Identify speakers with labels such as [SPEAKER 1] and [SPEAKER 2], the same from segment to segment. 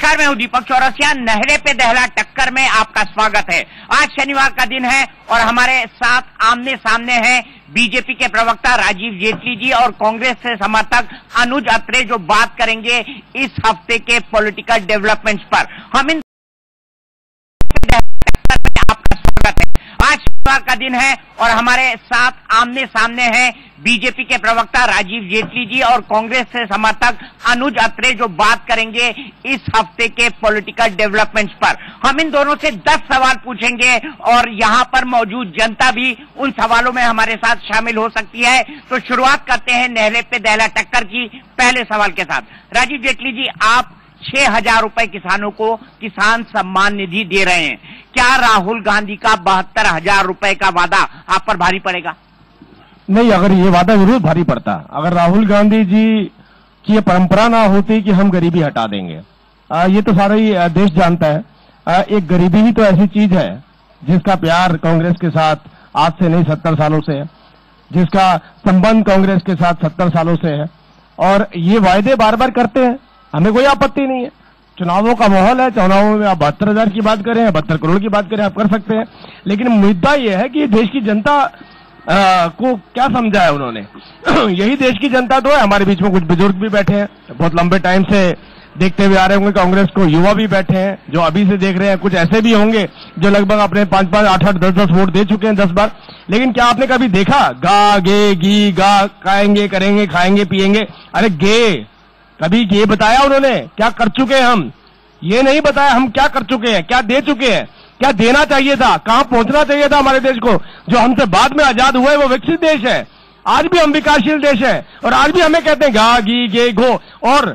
[SPEAKER 1] नमस्कार, मैं हूं दीपक चौरसिया। नहरे पे दहला टक्कर में आपका स्वागत है। आज शनिवार का दिन है और हमारे साथ आमने सामने हैं बीजेपी के प्रवक्ता राजीव जेटली जी और कांग्रेस से समर्थक अनुज अत्रे, जो बात करेंगे इस हफ्ते के पॉलिटिकल डेवलपमेंट्स पर। हम इन आपका स्वागत है। आज शनिवार का दिन है और हमारे साथ आमने सामने हैं बीजेपी के प्रवक्ता राजीव जेटली जी और कांग्रेस से समर्थक अनुज अत्रे, जो बात करेंगे इस हफ्ते के पॉलिटिकल डेवलपमेंट्स पर। हम इन दोनों से 10 सवाल पूछेंगे और यहां पर मौजूद जनता भी उन सवालों में हमारे साथ शामिल हो सकती है। तो शुरुआत करते हैं नहरे पे दहला टक्कर की पहले सवाल के साथ। राजीव जेटली जी, आप 6,000 रुपए किसानों को किसान सम्मान निधि दे रहे हैं। क्या राहुल गांधी का 72,000 रुपए का वादा आप पर भारी पड़ेगा?
[SPEAKER 2] नहीं, अगर ये वादा जरूर भारी पड़ता। अगर राहुल गांधी जी की ये परंपरा ना होती कि हम गरीबी हटा देंगे, ये तो सारा ही देश जानता है। एक गरीबी ही तो ऐसी चीज है जिसका प्यार कांग्रेस के साथ आज से नहीं 70 सालों से है, जिसका संबंध कांग्रेस के साथ 70 सालों से है। और ये वायदे बार बार करते हैं, हमें कोई आपत्ति नहीं है। चुनावों का माहौल है, चुनावों में आप 72,000 की बात करें, 72 करोड़ की बात करें, आप कर सकते हैं। लेकिन मुद्दा यह है कि देश की जनता को क्या समझा है उन्होंने। यही देश की जनता तो है। हमारे बीच में कुछ बुजुर्ग भी बैठे हैं, बहुत लंबे टाइम से देखते हुए आ रहे होंगे कांग्रेस को। युवा भी बैठे हैं जो अभी से देख रहे हैं, कुछ ऐसे भी होंगे जो लगभग अपने 5-5, 8-8, 10-10 वोट दे चुके हैं 10 बार। लेकिन क्या आपने कभी देखा गा गे गी गा खाएंगे करेंगे खाएंगे पिएंगे? अरे गे कभी ये बताया उन्होंने क्या कर चुके हैं हम? ये नहीं बताया हम क्या कर चुके हैं, क्या दे चुके हैं, क्या देना चाहिए था, कहां पहुंचना चाहिए था हमारे देश को। जो हमसे बाद में आजाद हुए वो विकसित देश है, आज भी हम विकासशील देश है और आज भी हमें कहते हैं गा गी गे गो। और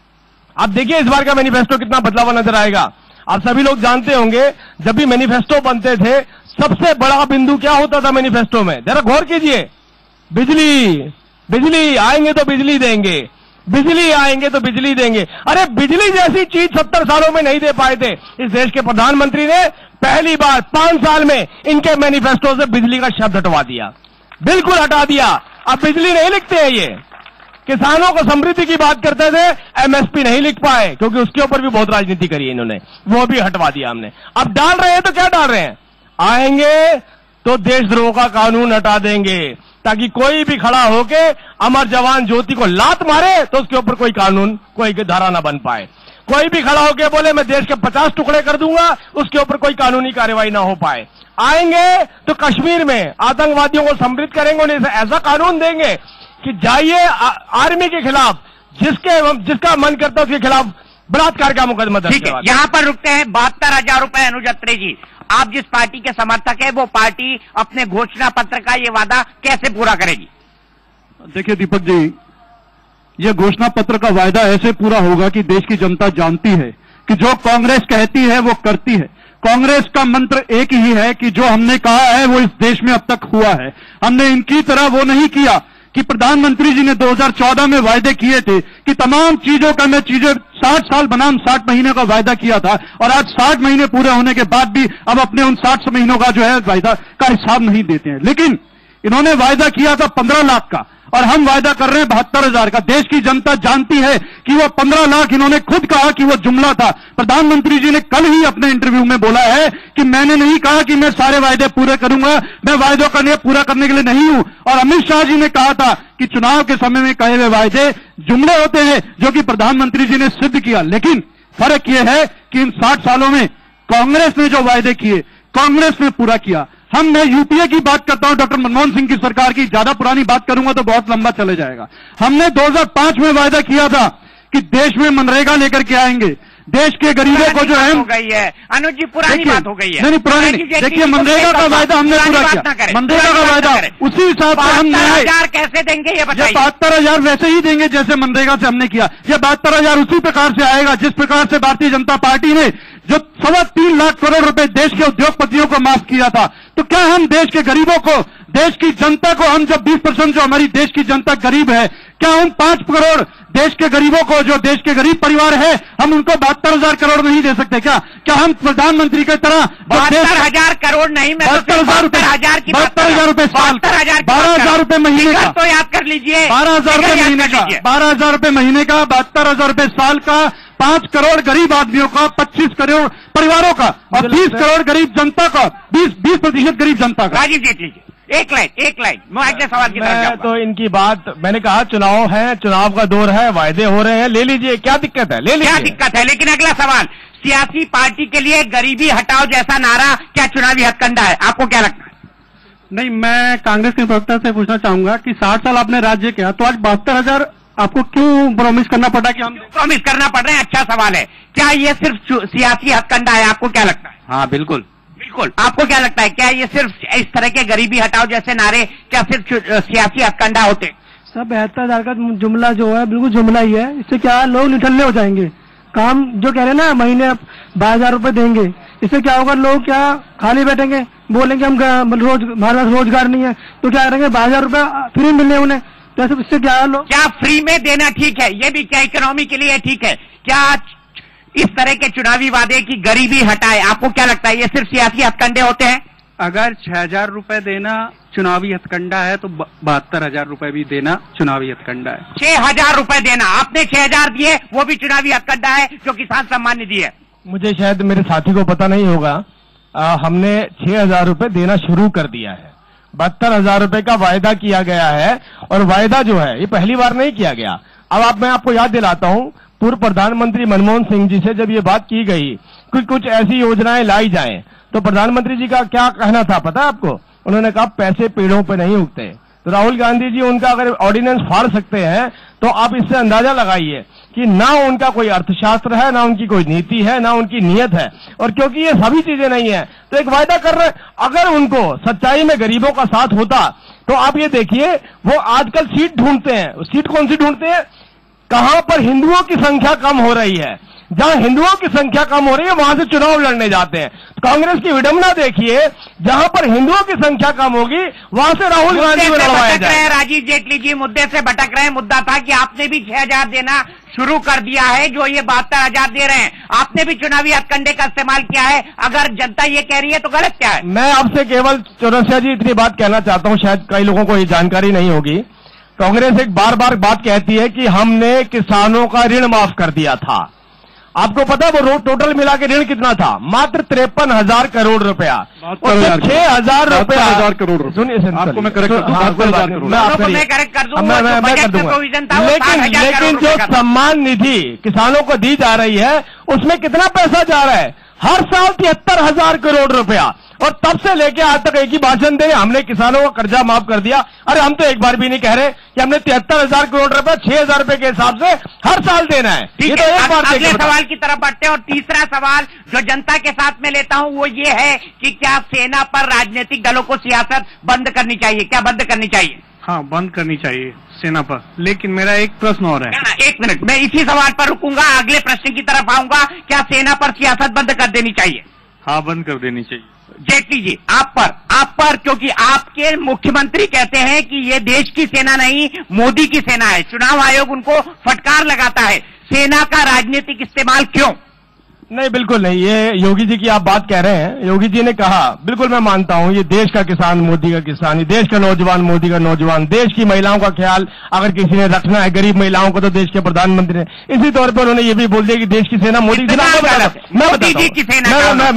[SPEAKER 2] आप देखिए इस बार का मैनिफेस्टो कितना बदला हुआ नजर आएगा। आप सभी लोग जानते होंगे जब भी मैनिफेस्टो बनते थे सबसे बड़ा बिंदु क्या होता था मैनिफेस्टो में? जरा गौर कीजिए, बिजली, बिजली आएंगे तो बिजली देंगे, बिजली आएंगे तो बिजली देंगे। अरे बिजली जैसी चीज 70 सालों में नहीं दे पाए थे। इस देश के प्रधानमंत्री ने पहली बार 5 साल में इनके मैनिफेस्टो से बिजली का शब्द हटवा दिया, बिल्कुल हटा दिया। अब बिजली नहीं लिखते हैं ये। किसानों को समृद्धि की बात करते थे, एमएसपी नहीं लिख पाए क्योंकि उसके ऊपर भी बहुत राजनीति करी है इन्होंने, वो भी हटवा दिया हमने। अब डाल रहे हैं तो क्या डाल रहे हैं? आएंगे तो देशद्रोह का कानून हटा देंगे ताकि कोई भी खड़ा होके अमर जवान ज्योति को लात मारे तो उसके ऊपर कोई कानून, कोई धारा ना बन पाए। कोई भी खड़ा होके बोले मैं देश के 50 टुकड़े कर दूंगा, उसके ऊपर कोई कानूनी कार्रवाई ना हो पाए। आएंगे तो कश्मीर में आतंकवादियों को सम्मिलित करेंगे, उन्हें ऐसा कानून देंगे कि जाइए आर्मी के खिलाफ, जिसका मन करता है उसके खिलाफ बलात्कार का मुकदमा दर्ज करवा।
[SPEAKER 1] यहां पर रुकते हैं। 72,000 रुपए अनुज अत्रे जी, आप जिस पार्टी के समर्थक है वो पार्टी अपने घोषणा पत्र का ये वादा कैसे पूरा करेगी?
[SPEAKER 3] देखिए दीपक जी, ये घोषणा पत्र का वायदा ऐसे पूरा होगा कि देश की जनता जानती है कि जो कांग्रेस कहती है वो करती है। कांग्रेस का मंत्र एक ही है कि जो हमने कहा है वो इस देश में अब तक हुआ है। हमने इनकी तरह वो नहीं किया कि प्रधानमंत्री जी ने 2014 में वायदे किए थे कि तमाम चीजों का मैं चीजें 60 साल बनाम 60 महीने का वायदा किया था और आज 60 महीने पूरे होने के बाद भी अब अपने उन 60 महीनों का जो है वायदा का हिसाब नहीं देते हैं। लेकिन इन्होंने वायदा किया था 15 लाख का और हम वायदा कर रहे हैं 72,000 का। देश की जनता जानती है कि वो 15 लाख इन्होंने खुद कहा कि वो जुमला था। प्रधानमंत्री जी ने कल ही अपने इंटरव्यू में बोला है कि मैंने नहीं कहा कि मैं सारे वायदे पूरे करूंगा, मैं वायदों का पूरा करने के लिए नहीं हूं। और अमित शाह जी ने कहा था कि चुनाव के समय में कहे हुए वायदे जुमले होते हैं, जो कि प्रधानमंत्री जी ने सिद्ध किया। लेकिन फर्क यह है कि इन 60 सालों में कांग्रेस ने जो वायदे किए कांग्रेस ने पूरा किया। मैं यूपीए की बात करता हूं, डॉक्टर मनमोहन सिंह की सरकार की। ज्यादा पुरानी बात करूंगा तो बहुत लंबा चले जाएगा। हमने 2005 में वायदा किया था कि देश में मनरेगा लेकर के आएंगे, देश के गरीबों को जो है
[SPEAKER 1] हो गई है अनुज जी, पुरानी बात हो गई है।
[SPEAKER 3] नहीं पुरानी नहीं, देखिए मनरेगा का वायदा हमने पूरा किया। मनरेगा का वायदा उसी हिसाब से हम
[SPEAKER 1] 72,000 कैसे देंगे ये बताइए?
[SPEAKER 3] 72,000 वैसे ही देंगे जैसे मनरेगा से हमने किया। ये 72,000 उसी प्रकार से आएगा जिस प्रकार से भारतीय जनता पार्टी ने जो 3.25 लाख करोड़ रुपए देश के उद्योगपतियों को माफ किया था। तो क्या हम देश के गरीबों को, देश की जनता को, हम जब 20% जो हमारी देश की जनता गरीब है, क्या हम 5 करोड़ देश के गरीबों को, जो देश के गरीब परिवार है, हम उनको 72,000 करोड़ नहीं दे सकते? क्या हम प्रधानमंत्री की तरह
[SPEAKER 1] 72,000 करोड़ नहीं, मैं
[SPEAKER 3] 72,000 रुपए साल, 12,000 रुपए महीने का,
[SPEAKER 1] तो याद कर लीजिए,
[SPEAKER 3] 12,000 रुपए महीने का, 12,000 रुपए महीने का, 72,000 रुपए साल का, 5 करोड़ गरीब आदमियों का, 25 करोड़ परिवारों का और 20 करोड़ गरीब जनता का, 20% गरीब जनता का।
[SPEAKER 1] राजीव जेटली जी, एक लाइन मैं अगले सवाल की तरफ जाऊंगा।
[SPEAKER 2] तो इनकी बात मैंने कहा, चुनाव है, चुनाव का दौर है, वायदे हो रहे हैं, ले लीजिए, क्या दिक्कत है, ले लीजिए।
[SPEAKER 1] क्या दिक्कत है? लेकिन अगला सवाल, सियासी पार्टी के लिए गरीबी हटाओ जैसा नारा क्या चुनावी हथकंडा है? आपको क्या लगता है?
[SPEAKER 3] नहीं, मैं कांग्रेस के प्रवक्ता से पूछना चाहूंगा कि 60 साल आपने राज्य किया, तो आज 72,000 आपको क्यों प्रॉमिस करना पड़ा कि हम
[SPEAKER 1] प्रॉमिस करना पड़ रहे हैं? अच्छा सवाल है। क्या ये सिर्फ सियासी हथकंडा है? आपको क्या लगता है?
[SPEAKER 3] हाँ, बिल्कुल।
[SPEAKER 1] आपको क्या लगता है? क्या ये सिर्फ इस तरह के गरीबी हटाओ जैसे नारे क्या सिर्फ सियासी हथकंडा होते?
[SPEAKER 4] सब 72,000 का जुमला जो है बिल्कुल जुमला ही है। इससे क्या लोग निठल्ले हो जाएंगे। काम जो कह रहे हैं ना, महीने 12,000 रुपए देंगे, इससे क्या होगा? लोग क्या खाली बैठेंगे, बोलेंगे हम हमारे पास रोजगार नहीं है, तो क्या करेंगे? 12,000 रुपए फ्री मिलने उन्हें, तो इससे क्या है? लोग
[SPEAKER 1] क्या फ्री में देना ठीक है? ये भी क्या इकोनॉमी के लिए ठीक है? क्या इस तरह के चुनावी वादे की गरीबी हटाए? आपको क्या लगता है ये सिर्फ सियासी हथकंडे होते हैं?
[SPEAKER 3] अगर 6,000 रुपए देना चुनावी हथकंडा है तो 72,000 रुपए भी देना चुनावी हथकंडा है।
[SPEAKER 1] 6,000 रुपए देना, आपने 6,000 दिए, वो भी चुनावी हथकंडा है जो किसान सम्मान निधि है।
[SPEAKER 2] मुझे शायद मेरे साथी को पता नहीं होगा, हमने 6,000 रुपए देना शुरू कर दिया है। 72,000 रुपए का वायदा किया गया है, और वायदा जो है ये पहली बार नहीं किया गया। अब मैं आपको याद दिलाता हूं, पूर्व प्रधानमंत्री मनमोहन सिंह जी से जब ये बात की गई कुछ ऐसी योजनाएं लाई जाएं, तो प्रधानमंत्री जी का क्या कहना था पता है आपको? उन्होंने कहा पैसे पेड़ों पे नहीं उगते। तो राहुल गांधी जी उनका अगर ऑर्डिनेंस फाड़ सकते हैं, तो आप इससे अंदाजा लगाइए कि ना उनका कोई अर्थशास्त्र है, ना उनकी कोई नीति है, ना उनकी नीयत है। और क्योंकि ये सभी चीजें नहीं है, तो एक वायदा कर रहे हैं। अगर उनको सच्चाई में गरीबों का साथ होता, तो आप ये देखिए, वो आजकल सीट ढूंढते हैं। सीट कौन सी ढूंढते हैं? कहां पर हिंदुओं की संख्या कम हो रही है। जहां हिंदुओं की संख्या कम हो रही है, वहां से चुनाव लड़ने जाते हैं। तो कांग्रेस की विडंबना देखिए, जहां पर हिंदुओं की संख्या कम होगी, वहां से राहुल गांधी को लड़वाया जाए।
[SPEAKER 1] राजीव जेटली जी मुद्दे से भटक रहे हैं। मुद्दा था कि आपने भी 6,000 देना शुरू कर दिया है, जो ये 72,000 दे रहे हैं। आपने भी चुनावी हथकंडे का इस्तेमाल किया है। अगर जनता ये कह रही है तो गलत क्या है?
[SPEAKER 2] मैं आपसे केवल चौरसिया जी इतनी बात कहना चाहता हूं, शायद कई लोगों को ये जानकारी नहीं होगी। कांग्रेस एक बार बार बात कहती है कि हमने किसानों का ऋण माफ कर दिया था। आपको पता है वो टोटल मिला के ऋण कितना था? मात्र 53,000 करोड़ रुपया। और 6,000 रुपया सुनिए,
[SPEAKER 3] आपको मैं करेक्ट कर दूं,
[SPEAKER 1] मैं करेक्ट कर दूंगा।
[SPEAKER 2] लेकिन जो सम्मान निधि किसानों को दी जा रही है, उसमें कितना पैसा जा रहा है? हर साल 73,000 करोड़ रुपया। और तब से लेके आज तक एक ही भाषण दे, हमने किसानों का कर्जा माफ कर दिया। अरे हम तो एक बार भी नहीं कह रहे कि हमने 73,000 करोड़ रुपए 6,000 रुपए के हिसाब से हर साल देना है।
[SPEAKER 1] ये तो एक बार अगले सवाल की तरफ बढ़ते हैं। और तीसरा सवाल जो जनता के साथ में लेता हूं, वो ये है कि क्या सेना पर राजनीतिक दलों को सियासत बंद करनी चाहिए? क्या बंद करनी चाहिए?
[SPEAKER 3] हाँ, बंद करनी चाहिए सेना पर। लेकिन मेरा एक प्रश्न और है।
[SPEAKER 1] एक मिनट, मैं इसी सवाल पर रुकूंगा, अगले प्रश्न की तरफ आऊंगा। क्या सेना पर सियासत बंद कर देनी चाहिए?
[SPEAKER 3] हाँ, बंद कर देनी चाहिए।
[SPEAKER 1] जेटली जी, आप पर क्योंकि आपके मुख्यमंत्री कहते हैं कि ये देश की सेना नहीं, मोदी की सेना है। चुनाव आयोग उनको फटकार लगाता है। सेना का राजनीतिक इस्तेमाल क्यों?
[SPEAKER 2] नहीं, बिल्कुल नहीं। ये योगी जी की आप बात कह रहे हैं। योगी जी ने कहा, बिल्कुल मैं मानता हूं, ये देश का किसान मोदी का किसान, ये देश का नौजवान मोदी का नौजवान। देश की महिलाओं का ख्याल अगर किसी ने रखना है, गरीब महिलाओं को, तो देश के प्रधानमंत्री ने। इसी तौर पर उन्होंने ये भी बोल दिया कि देश की सेना मोदी की सेना।
[SPEAKER 1] मोदी जी की सेना,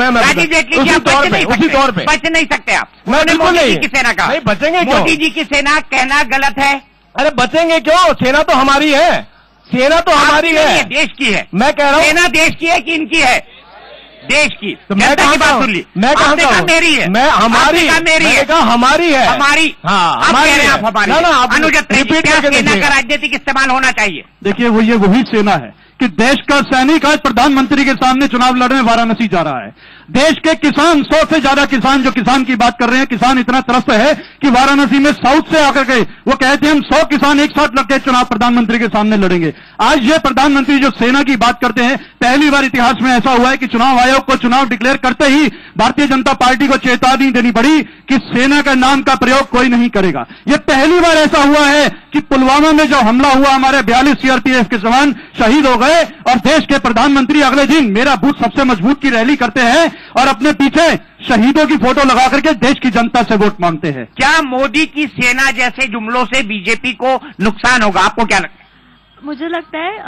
[SPEAKER 2] उसी तौर पर
[SPEAKER 1] बच नहीं सकते आप।
[SPEAKER 2] मैं बिल्कुल नहीं
[SPEAKER 1] की सेना का
[SPEAKER 2] नहीं बचेंगे क्यों?
[SPEAKER 1] मोदी जी की सेना कहना गलत है।
[SPEAKER 2] अरे बचेंगे क्यों? सेना तो हमारी है। सेना तो हमारी है,
[SPEAKER 1] देश की है।
[SPEAKER 2] मैं कह रहा हूं
[SPEAKER 1] सेना देश की है कि इनकी है? देश की।
[SPEAKER 2] तो मैं कहा
[SPEAKER 1] बात सुन ली,
[SPEAKER 2] मैं कहा
[SPEAKER 1] मेरी है,
[SPEAKER 2] मैं हमारी
[SPEAKER 1] मेरी है,
[SPEAKER 2] हमारी है,
[SPEAKER 1] हमारी।
[SPEAKER 2] हाँ, हमारी है।
[SPEAKER 1] आप हमारी। अनुज अत्रे, सेना का राजनीतिक इस्तेमाल होना चाहिए?
[SPEAKER 3] देखिए, ये वही सेना है कि देश का सैनिक आज प्रधानमंत्री के सामने चुनाव लड़ने वाराणसी जा रहा है। देश के किसान, 100 से ज्यादा किसान, जो किसान की बात कर रहे हैं, किसान इतना त्रस्त है कि वाराणसी में साउथ से आकर के वो कहते हैं हम 100 किसान एक साथ लग के चुनाव प्रधानमंत्री के सामने लड़ेंगे। आज ये प्रधानमंत्री जो सेना की बात करते हैं, पहली बार इतिहास में ऐसा हुआ है कि चुनाव आयोग को चुनाव डिक्लेयर करते ही भारतीय जनता पार्टी को चेतावनी देनी पड़ी कि सेना का नाम का प्रयोग कोई नहीं करेगा। यह पहली बार ऐसा हुआ है कि पुलवामा में जो हमला हुआ, हमारे 42 सीआरपीएफ के जवान शहीद हो गए, और देश के प्रधानमंत्री अगले दिन मेरा बूथ सबसे मजबूत की रैली करते हैं और अपने पीछे शहीदों की फोटो लगा करके देश की जनता से वोट मांगते हैं।
[SPEAKER 1] क्या मोदी की सेना जैसे जुमलों से बीजेपी को नुकसान होगा? आपको क्या लगता है?
[SPEAKER 5] मुझे लगता है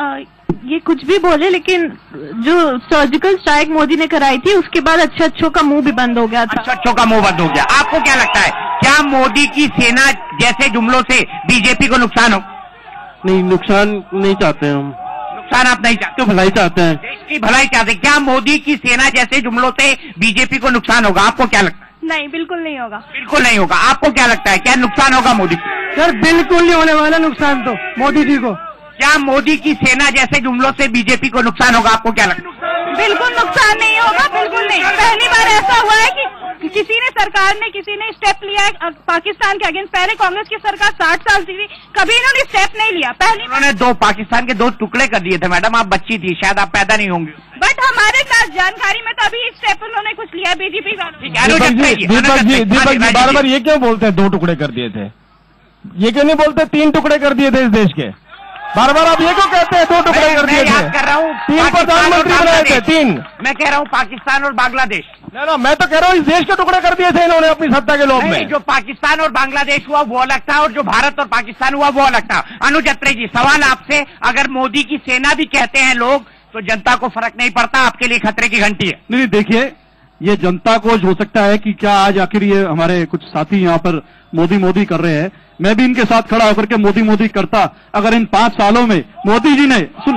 [SPEAKER 5] ये कुछ भी बोले, लेकिन जो सर्जिकल स्ट्राइक मोदी ने कराई थी उसके बाद अच्छों का मुंह भी बंद हो गया था।
[SPEAKER 1] अच्छों का मुंह बंद हो गया। आपको क्या लगता है, क्या मोदी की सेना जैसे जुमलों से बीजेपी को नुकसान हो?
[SPEAKER 3] नहीं, नुकसान नहीं चाहते हम।
[SPEAKER 1] नुकसान आप नहीं चाहते,
[SPEAKER 3] भलाई चाहते हैं,
[SPEAKER 1] देश की भलाई चाहते हैं। क्या मोदी की सेना जैसे जुमलों से बीजेपी को नुकसान होगा? आपको क्या लगता है?
[SPEAKER 5] नहीं, बिल्कुल नहीं होगा।
[SPEAKER 1] बिल्कुल नहीं होगा। आपको क्या लगता है, क्या नुकसान होगा मोदी?
[SPEAKER 4] सर बिल्कुल नहीं होने वाला नुकसान तो मोदी जी को।
[SPEAKER 1] क्या मोदी की सेना जैसे जुमलों से बीजेपी को नुकसान होगा? आपको क्या लगता है?
[SPEAKER 5] बिल्कुल नुकसान नहीं होगा, बिल्कुल नहीं। पहली बार ऐसा हुआ है कि सरकार ने किसी ने स्टेप लिया है पाकिस्तान के अगेंस्ट। पहले कांग्रेस की सरकार 60 साल थी, कभी इन्होंने स्टेप नहीं लिया। पहली
[SPEAKER 1] उन्होंने पाकिस्तान के 2 टुकड़े कर दिए थे। मैडम आप बच्ची थी, शायद आप पैदा नहीं होंगी।
[SPEAKER 5] बट हमारे साथ जानकारी में तभी स्टेप उन्होंने कुछ लिया बीजेपी वालों।
[SPEAKER 2] दीपक जी बार बार ये क्यों बोलते हैं 2 टुकड़े कर दिए थे? ये क्यों नहीं बोलते 3 टुकड़े कर दिए थे इस देश के? बार बार आप ये क्यों कहते हैं 2 टुकड़े कर दिए थे?
[SPEAKER 1] याद कर रहा हूँ
[SPEAKER 2] 3 प्रधानमंत्री बनाए थे, 3।
[SPEAKER 1] मैं कह रहा हूँ पाकिस्तान और बांग्लादेश।
[SPEAKER 2] ना मैं तो कह रहा हूँ इस देश के टुकड़े कर दिए थे इन्होंने अपनी सत्ता के लोभ में।
[SPEAKER 1] जो पाकिस्तान और बांग्लादेश हुआ वो अलग था, और जो भारत और पाकिस्तान हुआ वो अलग था। अनुज अत्रे जी, सवाल आपसे, अगर मोदी की सेना भी कहते हैं लोग तो जनता को फर्क नहीं पड़ता, आपके लिए खतरे की घंटी है?
[SPEAKER 3] नहीं, देखिए, ये जनता को हो सकता है कि क्या आज आखिर ये हमारे कुछ साथी यहाँ पर मोदी कर रहे हैं, मैं भी इनके साथ खड़ा होकर के मोदी करता। अगर इन 5 सालों में मोदी जी ने सुन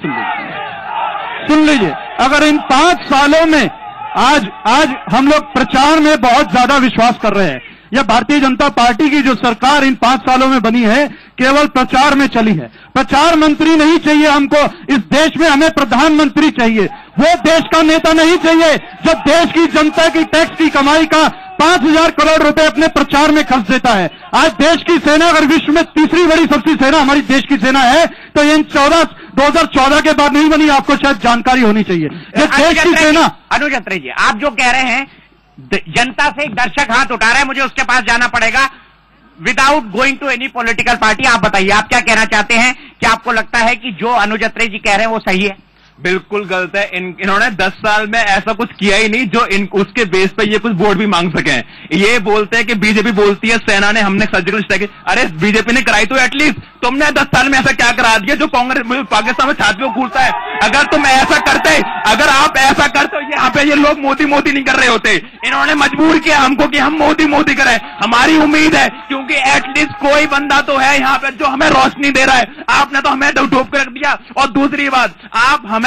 [SPEAKER 3] लीजिए, अगर इन 5 सालों में आज हम लोग प्रचार में बहुत ज्यादा विश्वास कर रहे हैं। यह भारतीय जनता पार्टी की जो सरकार इन 5 सालों में बनी है, केवल प्रचार में चली है। प्रचार मंत्री नहीं चाहिए हमको इस देश में, हमें प्रधानमंत्री चाहिए। वो देश का नेता नहीं चाहिए जो देश की जनता की टैक्स की कमाई का 5,000 करोड़ रुपए अपने प्रचार में खर्च देता है। आज देश की सेना अगर विश्व में तीसरी बड़ी सबसे सेना हमारी देश की सेना है, तो ये 2014 के बाद नहीं बनी, आपको शायद जानकारी होनी चाहिए। ये देश की सेना।
[SPEAKER 1] अनुज अत्रे जी, आप जो कह रहे हैं, जनता से एक दर्शक हाथ उठा रहा है, मुझे उसके पास जाना पड़ेगा। Without going to any political party, आप बताइए आप क्या कहना चाहते हैं? क्या आपको लगता है कि जो अनुज अत्रे जी कह रहे हैं वो सही है?
[SPEAKER 6] बिल्कुल गलत है। इन्होंने 10 साल में ऐसा कुछ किया ही नहीं जो उसके बेस पे ये कुछ वोट भी मांग सके। ये बोलते हैं कि बीजेपी बोलती है सेना ने हमने सर्जिकल स्ट्राइक, अरे बीजेपी ने कराई तो एटलीस्ट तुमने 10 साल में ऐसा क्या करा दिया जो कांग्रेस पाकिस्तान में छातियों को कूटता है? अगर तुम ऐसा करते, अगर आप ऐसा करते, यहाँ पे ये लोग मोदी नहीं कर रहे होते। इन्होंने मजबूर किया हमको कि हम मोदी करें। हमारी उम्मीद है क्योंकि एटलीस्ट कोई बंदा तो है यहाँ पे जो हमें रोशनी दे रहा है। आपने तो हमें डूब कर रख दिया। और दूसरी बात, आप हमें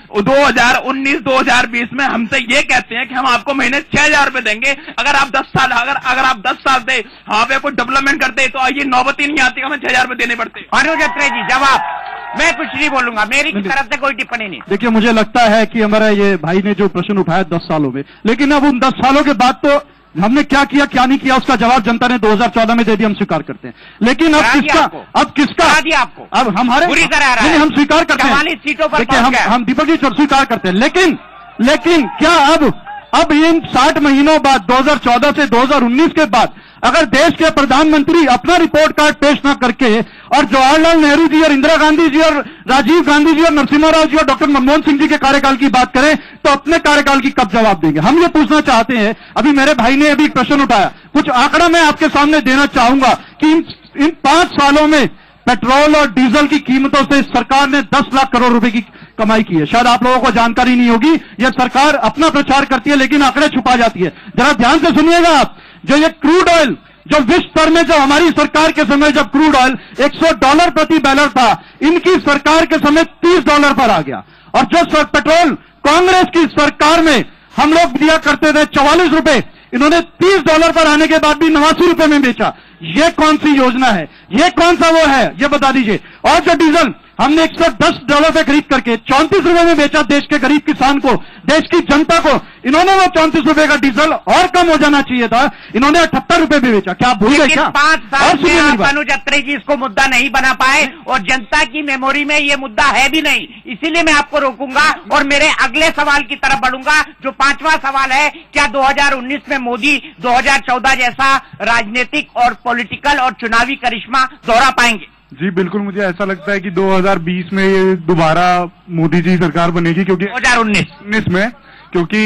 [SPEAKER 6] 2019-2020 में हमसे ये कहते हैं कि हम आपको महीने 6,000 रुपए देंगे अगर आप 10 साल अगर आप 10 साल से वहां पे कोई डेवलपमेंट करते तो ये नौबत ही नहीं आती, हमें 6,000 रुपए देने पड़ते।
[SPEAKER 1] अनुज अत्रे जी जवाब, मैं कुछ नहीं बोलूंगा, मेरी तरफ से कोई टिप्पणी नहीं।
[SPEAKER 3] देखिए, मुझे लगता है कि हमारा ये भाई ने जो प्रश्न उठाया 10 सालों में, लेकिन अब उन 10 सालों के बाद तो हमने क्या किया क्या नहीं किया उसका जवाब जनता ने 2014 में दे दिया, हम स्वीकार करते हैं। लेकिन अब किसका
[SPEAKER 1] दिया आपको?
[SPEAKER 3] अब हमारे
[SPEAKER 1] बुरी तरह रहा है।
[SPEAKER 3] हम स्वीकार करते हैं,
[SPEAKER 1] 44 सीटों पर
[SPEAKER 3] देखिए हम दीपक जी स्वीकार करते हैं। लेकिन क्या अब इन 60 महीनों बाद 2014 से 2019 के बाद अगर देश के प्रधानमंत्री अपना रिपोर्ट कार्ड पेश न करके और जवाहरलाल नेहरू जी और इंदिरा गांधी जी और राजीव गांधी जी और नरसिम्हा राव जी और डॉक्टर मनमोहन सिंह जी के कार्यकाल की बात करें तो अपने कार्यकाल की कब जवाब देंगे? हम ये पूछना चाहते हैं। अभी मेरे भाई ने अभी प्रश्न उठाया, कुछ आंकड़ा मैं आपके सामने देना चाहूंगा कि इन 5 सालों में पेट्रोल और डीजल की कीमतों से सरकार ने 10 लाख करोड़ रुपए की कमाई की है। शायद आप लोगों को जानकारी नहीं होगी, यह सरकार अपना प्रचार करती है लेकिन आंकड़े छुपा जाती है। जरा ध्यान से सुनिएगा आप, जो ये क्रूड ऑयल जो विश्व स्तर में जब हमारी सरकार के समय जब क्रूड ऑयल $100 प्रति बैरल था, इनकी सरकार के समय $30 पर आ गया। और जो पेट्रोल कांग्रेस की सरकार में हम लोग दिया करते थे 44 रुपए, इन्होंने $30 पर आने के बाद भी 89 रुपए में बेचा। ये कौन सी योजना है? ये कौन सा वो है? ये बता दीजिए। और जो डीजल हमने $110 पे खरीद करके 34 रुपए में बेचा देश के गरीब किसान को, देश की जनता को, इन्होंने वो 34 रुपए का डीजल और कम हो जाना चाहिए था, इन्होंने 78 रुपए में बेचा। क्या आप भूल गए क्या?
[SPEAKER 1] 5 साल में आप अनुज अत्रे जी इसको मुद्दा नहीं बना पाए और जनता की मेमोरी में ये मुद्दा है भी नहीं, इसीलिए मैं आपको रोकूंगा और मेरे अगले सवाल की तरफ बढ़ूंगा जो 5वां सवाल है। क्या 2019 में मोदी 2014 जैसा राजनीतिक और पॉलिटिकल और चुनावी करिश्मा दोहरा पाएंगे?
[SPEAKER 7] जी बिल्कुल, मुझे ऐसा लगता है कि 2020 में ये दोबारा मोदी जी सरकार बनेगी, क्योंकि
[SPEAKER 1] 2019
[SPEAKER 7] में, क्योंकि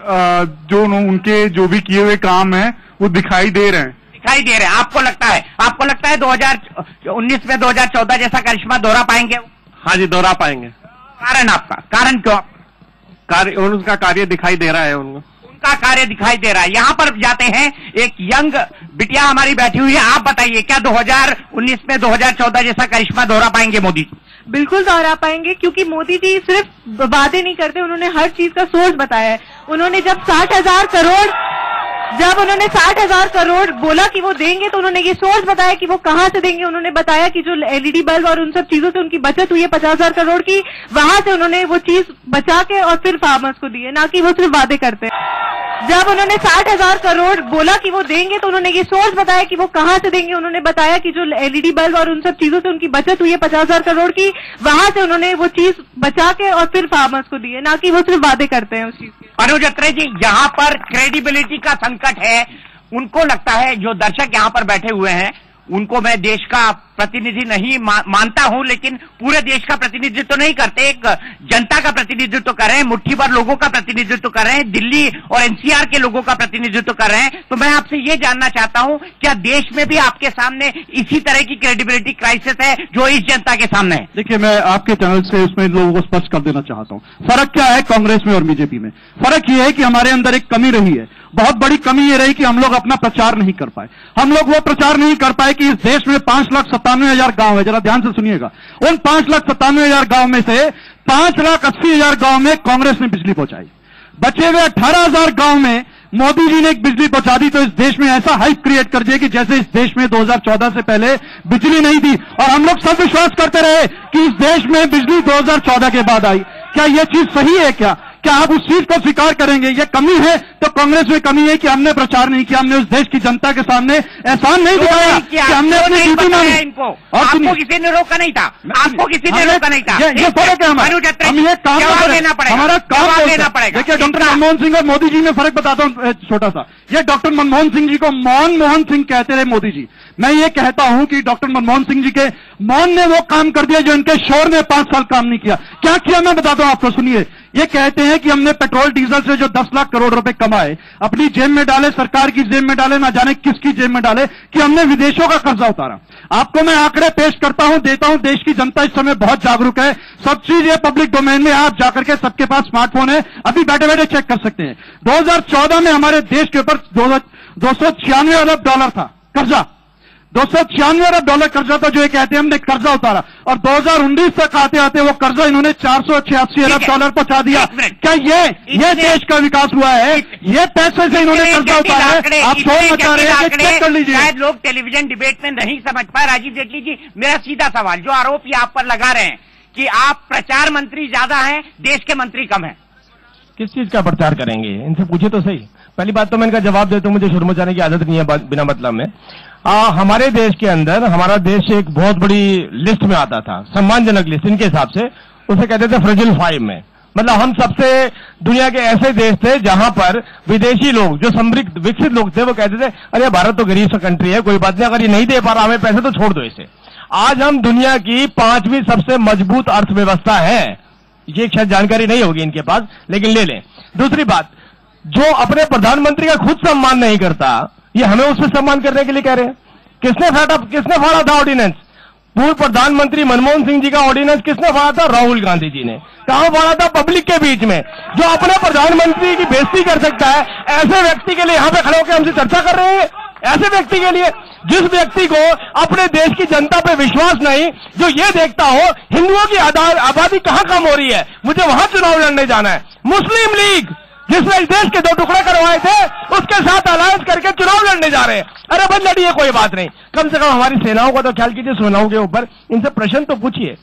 [SPEAKER 7] जो उनके जो भी किए हुए काम हैं वो दिखाई दे रहे हैं।
[SPEAKER 1] आपको लगता है 2019 में 2014 जैसा करिश्मा दोहरा पाएंगे?
[SPEAKER 6] हाँ जी, दोहरा पाएंगे।
[SPEAKER 1] कारण आपका कारण क्यों?
[SPEAKER 3] उनका कार्य दिखाई दे रहा है
[SPEAKER 1] उनका कार्य दिखाई दे रहा है। यहाँ पर जाते हैं, एक यंग बिटिया हमारी बैठी हुई है। आप बताइए, क्या 2019 में 2014 जैसा करिश्मा दोहरा पाएंगे मोदी जी?
[SPEAKER 5] बिल्कुल दोहरा पाएंगे, क्योंकि मोदी जी सिर्फ वादे नहीं करते, उन्होंने हर चीज का सोर्स बताया है। उन्होंने जब 60,000 करोड़ बोला कि वो देंगे, तो उन्होंने ये सोर्स बताया कि वो कहाँ से देंगे। उन्होंने बताया कि जो एलईडी बल्ब और उन सब चीजों से उनकी बचत हुई है 50,000 करोड़ की, वहां से उन्होंने वो चीज बचा के और फिर फार्मर्स को दी है, ना कि वो सिर्फ वादे करते हैं। जब उन्होंने 60,000 करोड़ बोला कि वो देंगे, तो उन्होंने ये सोर्स बताया कि वो कहाँ से देंगे। उन्होंने बताया कि जो एलईडी बल्ब और उन सब चीजों से उनकी बचत हुई है 50,000 करोड़ की, वहां से उन्होंने वो चीज बचा के और फिर फार्मर्स को दी है, ना कि वो सिर्फ वादे करते हैं उस चीज के।
[SPEAKER 1] अनुज अत्रे जी, यहाँ पर क्रेडिबिलिटी का संकट है। उनको लगता है, जो दर्शक यहाँ पर बैठे हुए हैं, उनको मैं देश का प्रतिनिधि नहीं मानता हूं, लेकिन पूरे देश का प्रतिनिधित्व तो नहीं करते, एक जनता का प्रतिनिधित्व कर रहे हैं, मुट्ठी भर लोगों का प्रतिनिधित्व कर रहे हैं, दिल्ली और एनसीआर के लोगों का प्रतिनिधित्व कर रहे हैं। तो मैं आपसे ये जानना चाहता हूं, क्या देश में भी आपके सामने इसी तरह की क्रेडिबिलिटी क्राइसिस है जो इस जनता के सामने है?
[SPEAKER 3] देखिए, मैं आपके चैनल से उसमें लोगों को स्पष्ट कर देना चाहता हूं। फर्क क्या है कांग्रेस में और बीजेपी में? फर्क यह है कि हमारे अंदर एक कमी रही है, बहुत बड़ी कमी ये रही कि हम लोग अपना प्रचार नहीं कर पाए। हम लोग वो प्रचार नहीं कर पाए कि इस देश में 5,97,000 गांव है। जरा ध्यान से सुनिएगा, उन 5,97,000 गांव में से 5,80,000 गांव में कांग्रेस ने बिजली पहुंचाई। बचे हुए 18,000 गांव में मोदी जी ने एक बिजली पहुंचा दी। तो इस देश में ऐसा हाइप क्रिएट कर दिया कि जैसे इस देश में 2014 से पहले बिजली नहीं थी, और हम लोग सब विश्वास करते रहे कि इस देश में बिजली 2014 के बाद आई। क्या यह चीज सही है? क्या आप उस चीज को स्वीकार करेंगे? ये कमी है तो कांग्रेस में कमी है कि हमने प्रचार नहीं किया, हमने उस देश की जनता के सामने एहसान नहीं दिखाया कि हमने अपनी ड्यूटी मानी।
[SPEAKER 1] आपको किसी ने रोका नहीं था, आपको किसी ने रोका नहीं था।
[SPEAKER 3] ये फर्क है हमारा, हम ये काम
[SPEAKER 1] लेना पड़ेगा,
[SPEAKER 3] हमारा काम
[SPEAKER 1] लेना पड़ेगा।
[SPEAKER 3] देखिए, डॉक्टर मनमोहन सिंह और मोदी जी में फर्क बताता हूं छोटा सा। ये डॉक्टर मनमोहन सिंह जी को मोहन सिंह कहते रहे मोदी जी। मैं ये कहता हूं कि डॉक्टर मनमोहन सिंह जी के मौन ने वो काम कर दिया जो इनके शोर ने 5 साल काम नहीं किया। क्या किया मैं बताता हूं आपको, सुनिए। ये कहते हैं कि हमने पेट्रोल डीजल से जो 10 लाख करोड़ रुपए कमाए, अपनी जेब में डाले, सरकार की जेब में डाले, ना जाने किसकी जेब में डाले, कि हमने विदेशों का कर्जा उतारा। आपको मैं आंकड़े पेश करता हूं, देता हूं। देश की जनता इस समय बहुत जागरूक है, सब चीज ये पब्लिक डोमेन में, आप जाकर के सबके पास स्मार्टफोन है, अभी बैठे बैठे चेक कर सकते हैं। 2014 में हमारे देश के ऊपर 296 अरब डॉलर था कर्जा, 296 अरब डॉलर कर्जा था, जो ये कहते हैं हमने कर्जा उतारा। और 2019 तक आते आते वो कर्जा इन्होंने 486 अरब डॉलर पहुंचा दिया। क्या ये देश का विकास हुआ है? ये पैसे से इन्होंने कर्जा उतारा है। आप शोर मचा रहे हैं, चेक कर लीजिए।
[SPEAKER 1] शायद लोग टेलीविजन डिबेट में नहीं समझ पाए। राजीव जेटली जी, मेरा सीधा सवाल, जो आरोप ये आप पर लगा रहे हैं कि आप प्रचार मंत्री ज्यादा हैं, देश के मंत्री कम है,
[SPEAKER 2] किस चीज का प्रचार करेंगे? इनसे पूछे तो सही। पहली बात तो मैं इनका जवाब देता हूं, मुझे शोर मचाने की आदत नहीं है बिना मतलब में। हमारे देश के अंदर, हमारा देश एक बहुत बड़ी लिस्ट में आता था, सम्मानजनक लिस्ट इनके हिसाब से, उसे कहते थे फ्रेजिल 5 में। मतलब हम सबसे दुनिया के ऐसे देश थे जहां पर विदेशी लोग, जो समृद्ध विकसित लोग थे, वो कहते थे अरे भारत तो गरीब सा कंट्री है, कोई बात नहीं, अगर ये नहीं दे पा रहा हमें पैसे तो छोड़ दो इसे। आज हम दुनिया की 5वीं सबसे मजबूत अर्थव्यवस्था है। ये शायद जानकारी नहीं होगी इनके पास, लेकिन ले लें। दूसरी बात, जो अपने प्रधानमंत्री का खुद सम्मान नहीं करता, ये हमें उससे सम्मान करने के लिए कह रहे हैं। किसने फाड़ा था ऑर्डिनेंस? पूर्व प्रधानमंत्री मनमोहन सिंह जी का ऑर्डिनेंस किसने फाड़ा था? राहुल गांधी जी ने। कहां फाड़ा था? पब्लिक के बीच में। जो अपने प्रधानमंत्री की बेइज्जती कर सकता है, ऐसे व्यक्ति के लिए यहां पे खड़े होकर हमसे चर्चा कर रहे हैं। ऐसे व्यक्ति के लिए, जिस व्यक्ति को अपने देश की जनता पे विश्वास नहीं, जो ये देखता हो हिंदुओं की आबादी कहां कम हो रही है, मुझे वहां चुनाव लड़ने जाना है। मुस्लिम लीग, जिसने इस देश के 2 टुकड़े करवाए थे, उसके साथ अलायंस करके चुनाव लड़ने जा रहे हैं। अरे भाई लड़िए, कोई बात नहीं, कम से कम हमारी सेनाओं का तो ख्याल कीजिए। सेनाओं के ऊपर इनसे प्रश्न तो पूछिए,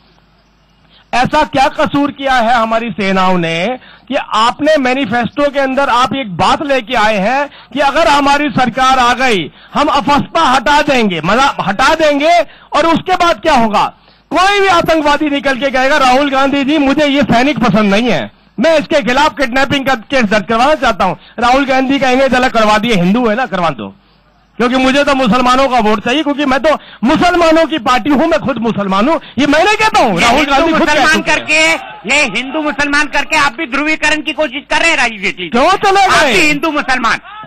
[SPEAKER 2] ऐसा क्या कसूर किया है हमारी सेनाओं ने कि आपने मैनिफेस्टो के अंदर आप एक बात लेके आए हैं कि अगर हमारी सरकार आ गई हम अफस्पा हटा देंगे, मतलब हटा देंगे, और उसके बाद क्या होगा? कोई भी आतंकवादी निकल के कहेगा राहुल गांधी जी मुझे ये सैनिक पसंद नहीं है, मैं इसके खिलाफ किडनैपिंग का केस दर्ज करवाना चाहता हूं। राहुल गांधी कहेंगे चला करवा दिए, हिंदू है ना, करवा दो, क्योंकि मुझे तो मुसलमानों का वोट चाहिए, क्योंकि मैं तो मुसलमानों की पार्टी हूं, मैं खुद मुसलमान हूं। ये मैं नहीं कहता हूं, राहुल गांधी खुद
[SPEAKER 1] मुसलमान करके, ये हिंदू मुसलमान करके आप भी ध्रुवीकरण की कोशिश कर रहे हैं राजीव जेटली।
[SPEAKER 2] क्यों चले गए
[SPEAKER 1] हिंदू मुसलमान?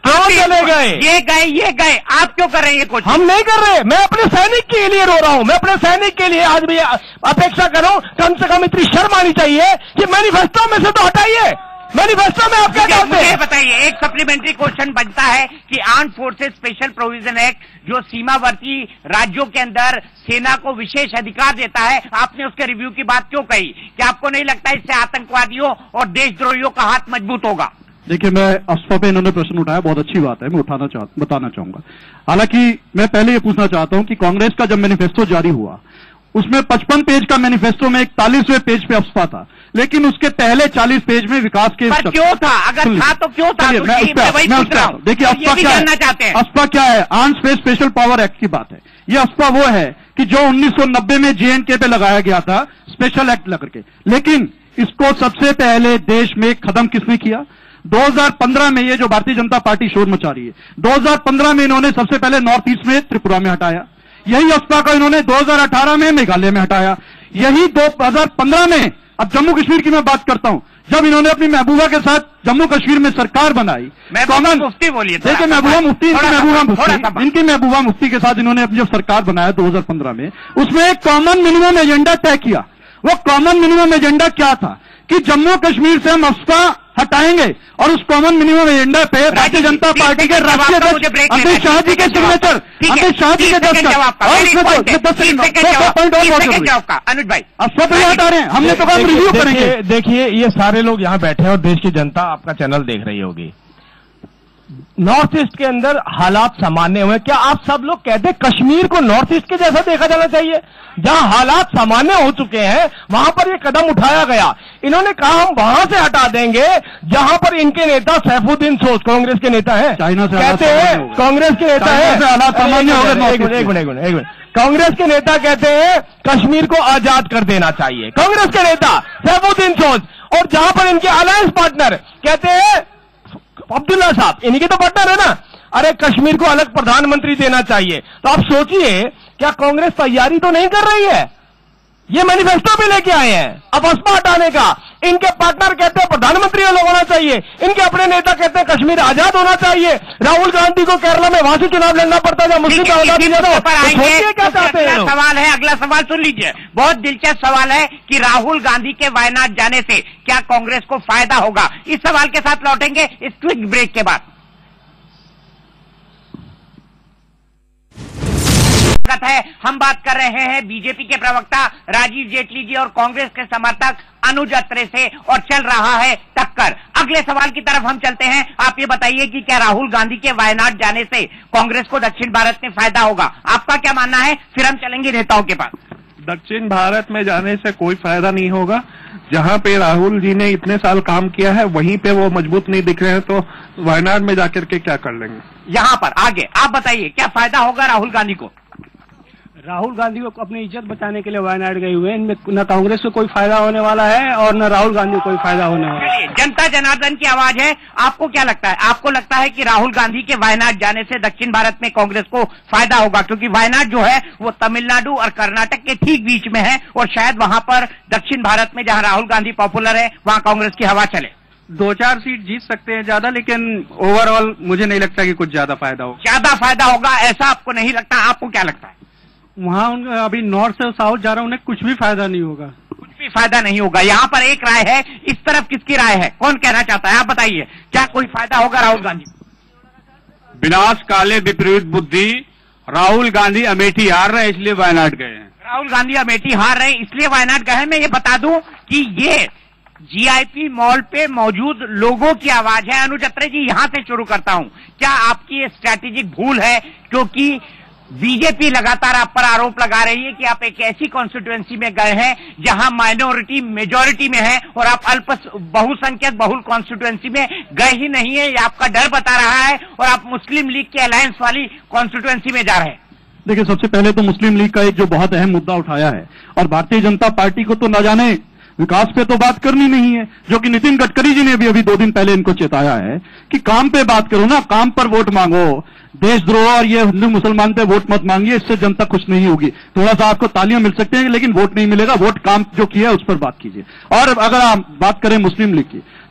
[SPEAKER 2] क्यों चले गए?
[SPEAKER 1] ये गए, आप क्यों कर रहे हैं ये कुछ?
[SPEAKER 2] हम नहीं कर रहे, मैं अपने सैनिक के लिए रो रहा हूं, मैं अपने सैनिक के लिए आज भी अपेक्षा कर रहा हूं, कम से कम इतनी शर्म आनी चाहिए कि मैनिफेस्टो में से तो हटाइए। मैनिफेस्टो में आप क्या चाहते हैं?
[SPEAKER 1] बताइए, एक सप्लीमेंट्री क्वेश्चन बनता है कि armed forces special provision act जो सीमावर्ती राज्यों के अंदर सेना को विशेष अधिकार देता है, आपने उसके रिव्यू की बात क्यों कही? क्या आपको नहीं लगता इससे आतंकवादियों और देशद्रोहियों का हाथ मजबूत होगा?
[SPEAKER 3] देखिए, मैं अफवाह पे इन्होंने प्रश्न उठाया, बहुत अच्छी बात है, मैं बताना चाहूंगा। हालांकि मैं पहले ये पूछना चाहता हूं कि कांग्रेस का जब मैनिफेस्टो जारी हुआ उसमें 55 पेज का मैनिफेस्टो में 41वें पेज पे अफवाह था, लेकिन उसके पहले 40 पेज में विकास के
[SPEAKER 1] पर क्यों था? अगर था तो क्यों था?
[SPEAKER 3] देखिए, अफवाह क्या है? अफवाह क्या है? Armed forces special power act की बात है। यह अफवाह वो है कि जो 1990 में JNK पे लगाया गया था स्पेशल एक्ट लग करके, लेकिन इसको सबसे पहले देश में खत्म किसने किया? 2015 में ये जो भारतीय जनता पार्टी शोर मचा रही है, 2015 में इन्होंने सबसे पहले नॉर्थ ईस्ट में त्रिपुरा में हटाया। यही अफवाह को इन्होंने 2018 में मेघालय में हटाया। यही 2015 में, अब जम्मू कश्मीर की मैं बात करता हूं, जब इन्होंने अपनी महबूबा के साथ जम्मू कश्मीर में सरकार बनाई,
[SPEAKER 1] कॉमन मुफ्ती बोलिए,
[SPEAKER 3] देखिए महबूबा मुफ्ती, इनकी महबूबा मुफ्ती के साथ इन्होंने अपनी जब सरकार बनाया 2015 में, उसमें एक कॉमन मिनिमम एजेंडा तय किया। वो कॉमन मिनिमम एजेंडा क्या था कि जम्मू कश्मीर से हम अफवाह हटाएंगे और उस कॉमन मिनिमम एजेंडा पे भारतीय जनता पार्टी के राष्ट्रीय अध्यक्ष अमित शाह जी के सिग्नेचर, अमित शाह जी के दस्तखत,
[SPEAKER 1] अनुज भाई
[SPEAKER 3] अफवाह पे हटा रहे हैं, हमने तो कहा रिव्यू करेंगे।
[SPEAKER 2] देखिए, ये सारे लोग यहाँ बैठे हैं और देश की जनता आपका चैनल देख रही होगी। नॉर्थ ईस्ट के अंदर हालात सामान्य हुए। क्या आप सब लोग कहते हैं कश्मीर को नॉर्थ ईस्ट के जैसा देखा जाना चाहिए? जहां हालात सामान्य हो चुके हैं वहां पर ये कदम उठाया गया। इन्होंने कहा हम वहां से हटा देंगे जहां पर इनके नेता सैफुद्दीन सोज, कांग्रेस के नेता हैं,
[SPEAKER 3] चाइना से
[SPEAKER 2] कहते हैं, कांग्रेस के नेता है,
[SPEAKER 3] हालात सामान्य हो गए।
[SPEAKER 2] एक मिनट, कांग्रेस के नेता कहते हैं कश्मीर को आजाद कर देना चाहिए, कांग्रेस के नेता सैफुद्दीन सोज। और जहां पर इनके अलायंस पार्टनर कहते हैं अब्दुल्ला साहब, इन्हीं के तो पार्टनर है ना, अरे कश्मीर को अलग प्रधानमंत्री देना चाहिए। तो आप सोचिए, क्या कांग्रेस तैयारी तो नहीं कर रही है? ये मैनिफेस्टो भी लेके आए हैं अब अफवाह हटाने का। इनके पार्टनर कहते हैं प्रधानमंत्री अलग होना चाहिए, इनके अपने नेता कहते हैं कश्मीर आजाद होना चाहिए। राहुल गांधी को केरला में वहां से चुनाव लड़ना पड़ता था, मुस्लिम क्या चाहते हैं?
[SPEAKER 1] सवाल है, अगला सवाल सुन लीजिए, बहुत दिलचस्प सवाल है कि राहुल गांधी के वायनाड जाने से क्या कांग्रेस को फायदा होगा? इस सवाल के साथ लौटेंगे इस क्विक ब्रेक के बाद। है हम बात कर रहे हैं बीजेपी के प्रवक्ता राजीव जेटली जी और कांग्रेस के समर्थक अनुज अत्रे से, और चल रहा है टक्कर। अगले सवाल की तरफ हम चलते हैं। आप ये बताइए कि क्या राहुल गांधी के वायनाड जाने से कांग्रेस को दक्षिण भारत में फायदा होगा? आपका क्या मानना है? फिर हम चलेंगे नेताओं के पास।
[SPEAKER 8] दक्षिण भारत में जाने से कोई फायदा नहीं होगा। जहां पे राहुल जी ने इतने साल काम किया है वहीं पे वो मजबूत नहीं दिख रहे हैं, तो वायनाड में जाकर के क्या कर लेंगे?
[SPEAKER 1] यहां पर आगे आप बताइए क्या फायदा होगा राहुल गांधी को?
[SPEAKER 4] राहुल गांधी को अपनी इज्जत बचाने के लिए वायनाड गए हुए हैं। इनमें न कांग्रेस को कोई फायदा होने वाला है और न राहुल गांधी को कोई फायदा होने वाला है।
[SPEAKER 1] जनता जनार्दन की आवाज है, आपको क्या लगता है? आपको लगता है कि राहुल गांधी के वायनाड जाने से दक्षिण भारत में कांग्रेस को फायदा होगा? क्योंकि वायनाड जो है वो तमिलनाडु और कर्नाटक के ठीक बीच में है और शायद वहां पर दक्षिण भारत में जहां राहुल गांधी पॉपुलर है वहां कांग्रेस की हवा चले।
[SPEAKER 6] 2-4 सीट जीत सकते हैं ज्यादा, लेकिन ओवरऑल मुझे नहीं लगता कि कुछ ज्यादा फायदा होगा।
[SPEAKER 1] ज्यादा फायदा होगा ऐसा आपको नहीं लगता? आपको क्या लगता है?
[SPEAKER 4] वहां अभी नॉर्थ से साउथ जा रहा है, उन्हें कुछ भी फायदा नहीं होगा।
[SPEAKER 1] कुछ भी फायदा नहीं होगा। यहाँ पर एक राय है, इस तरफ किसकी राय है? कौन कहना चाहता है? आप बताइए, क्या कोई फायदा होगा राहुल गांधी?
[SPEAKER 6] विनाश काले विपरीत बुद्धि, राहुल गांधी अमेठी हार रहे हैं इसलिए वायनाड गए हैं।
[SPEAKER 1] राहुल गांधी अमेठी हार रहे हैं इसलिए वायनाड गए हैं। मैं ये बता दूं कि ये जीआईपी मॉल पे मौजूद लोगों की आवाज है। अनुज अत्रे जी, यहां से शुरू करता हूं। क्या आपकी ये स्ट्रैटेजिक भूल है? क्योंकि बीजेपी लगातार आप पर आरोप लगा रही है कि आप एक ऐसी कॉन्स्टिट्यूएंसी में गए हैं जहां माइनॉरिटी मेजॉरिटी में है और आप अल्प बहुसंख्यक बहुल कॉन्स्टिट्यूएंसी में गए ही नहीं है। ये आपका डर बता रहा है और आप मुस्लिम लीग के अलायंस वाली कॉन्स्टिट्यूएंसी में जा रहे हैं।
[SPEAKER 3] देखिए, सबसे पहले तो मुस्लिम लीग का एक जो बहुत अहम मुद्दा उठाया है, और भारतीय जनता पार्टी को तो न जाने विकास पे तो बात करनी नहीं है, जो कि नितिन गडकरी जी ने भी अभी 2 दिन पहले इनको चेताया है कि काम पे बात करो ना, काम पर वोट मांगो। देशद्रोह और ये हिंदू मुसलमान पे वोट मत मांगिए, इससे जनता खुश नहीं होगी। थोड़ा सा आपको तालियां मिल सकती हैं लेकिन वोट नहीं मिलेगा। वोट काम जो किया है उस पर बात कीजिए। और अगर आप बात करें मुस्लिम लीग की,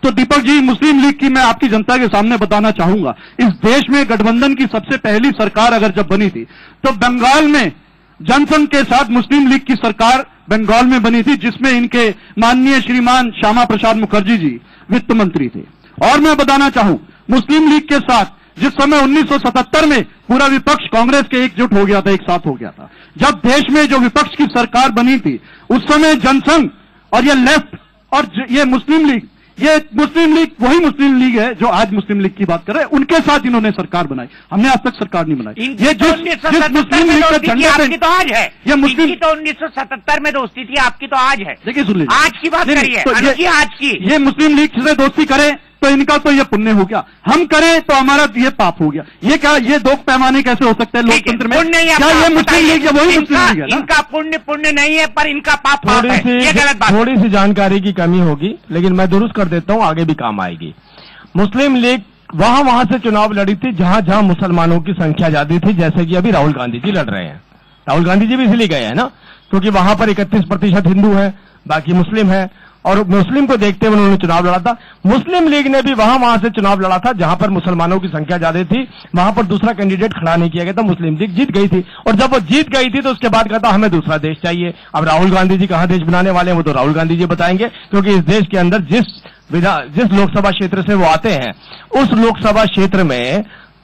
[SPEAKER 3] तो दीपक जी, मुस्लिम लीग की मैं आपकी जनता के सामने बताना चाहूंगा, इस देश में गठबंधन की सबसे पहली सरकार अगर जब बनी थी तो बंगाल में जनसंघ के साथ मुस्लिम लीग की सरकार बंगाल में बनी थी, जिसमें इनके माननीय श्रीमान श्यामा प्रसाद मुखर्जी जी वित्त मंत्री थे। और मैं बताना चाहूं, मुस्लिम लीग के साथ जिस समय 1977 में पूरा विपक्ष कांग्रेस के एकजुट हो गया था, एक साथ हो गया था, जब देश में जो विपक्ष की सरकार बनी थी उस समय जनसंघ और ये लेफ्ट और ये मुस्लिम लीग, ये मुस्लिम लीग वही मुस्लिम लीग है जो आज मुस्लिम लीग की बात कर रहे हैं, उनके साथ इन्होंने सरकार बनाई। हमने आज तक सरकार नहीं बनाई। ये जिस मुस्लिम लीग का झंडा
[SPEAKER 1] आपकी तो आज है,
[SPEAKER 3] ये मुस्लिम
[SPEAKER 1] तो 1977 में दोस्ती थी, आपकी तो आज है।
[SPEAKER 3] देखिए सुन लीजिए,
[SPEAKER 1] आज की बात करिए, आज की।
[SPEAKER 3] ये मुस्लिम लीग से दोस्ती करे तो इनका तो ये पुण्य हो गया, हम करें तो हमारा ये पाप हो गया। ये क्या, ये दो पैमाने कैसे हो सकते हैं लोकतंत्र में? क्या ये मुस्लिम लीग या वही मुस्लिम लीग है?
[SPEAKER 1] इनका पुण्य नहीं है, पर इनका पाप है। ये गलत बात।
[SPEAKER 2] थोड़ी सी जानकारी की कमी होगी, लेकिन मैं दुरुस्त कर देता हूं, आगे भी काम आएगी। मुस्लिम लीग वहां से चुनाव लड़ी थी जहां जहां मुसलमानों की संख्या ज्यादा थी, जैसे कि अभी राहुल गांधी जी लड़ रहे हैं। राहुल गांधी जी भी इसलिए गए हैं ना, क्योंकि वहां पर 31% हिंदू है, बाकी मुस्लिम है, और मुस्लिम को देखते हुए उन्होंने चुनाव लड़ा था। मुस्लिम लीग ने भी वहां से चुनाव लड़ा था जहां पर मुसलमानों की संख्या ज्यादा थी, वहां पर दूसरा कैंडिडेट खड़ा नहीं किया गया था, मुस्लिम लीग जीत गई थी। और जब वो जीत गई थी तो उसके बाद कहता हमें दूसरा देश चाहिए। अब राहुल गांधी जी कहां देश बनाने वाले हैं वो तो राहुल गांधी जी बताएंगे, क्योंकि इस देश के अंदर जिस लोकसभा क्षेत्र से वो आते हैं उस लोकसभा क्षेत्र में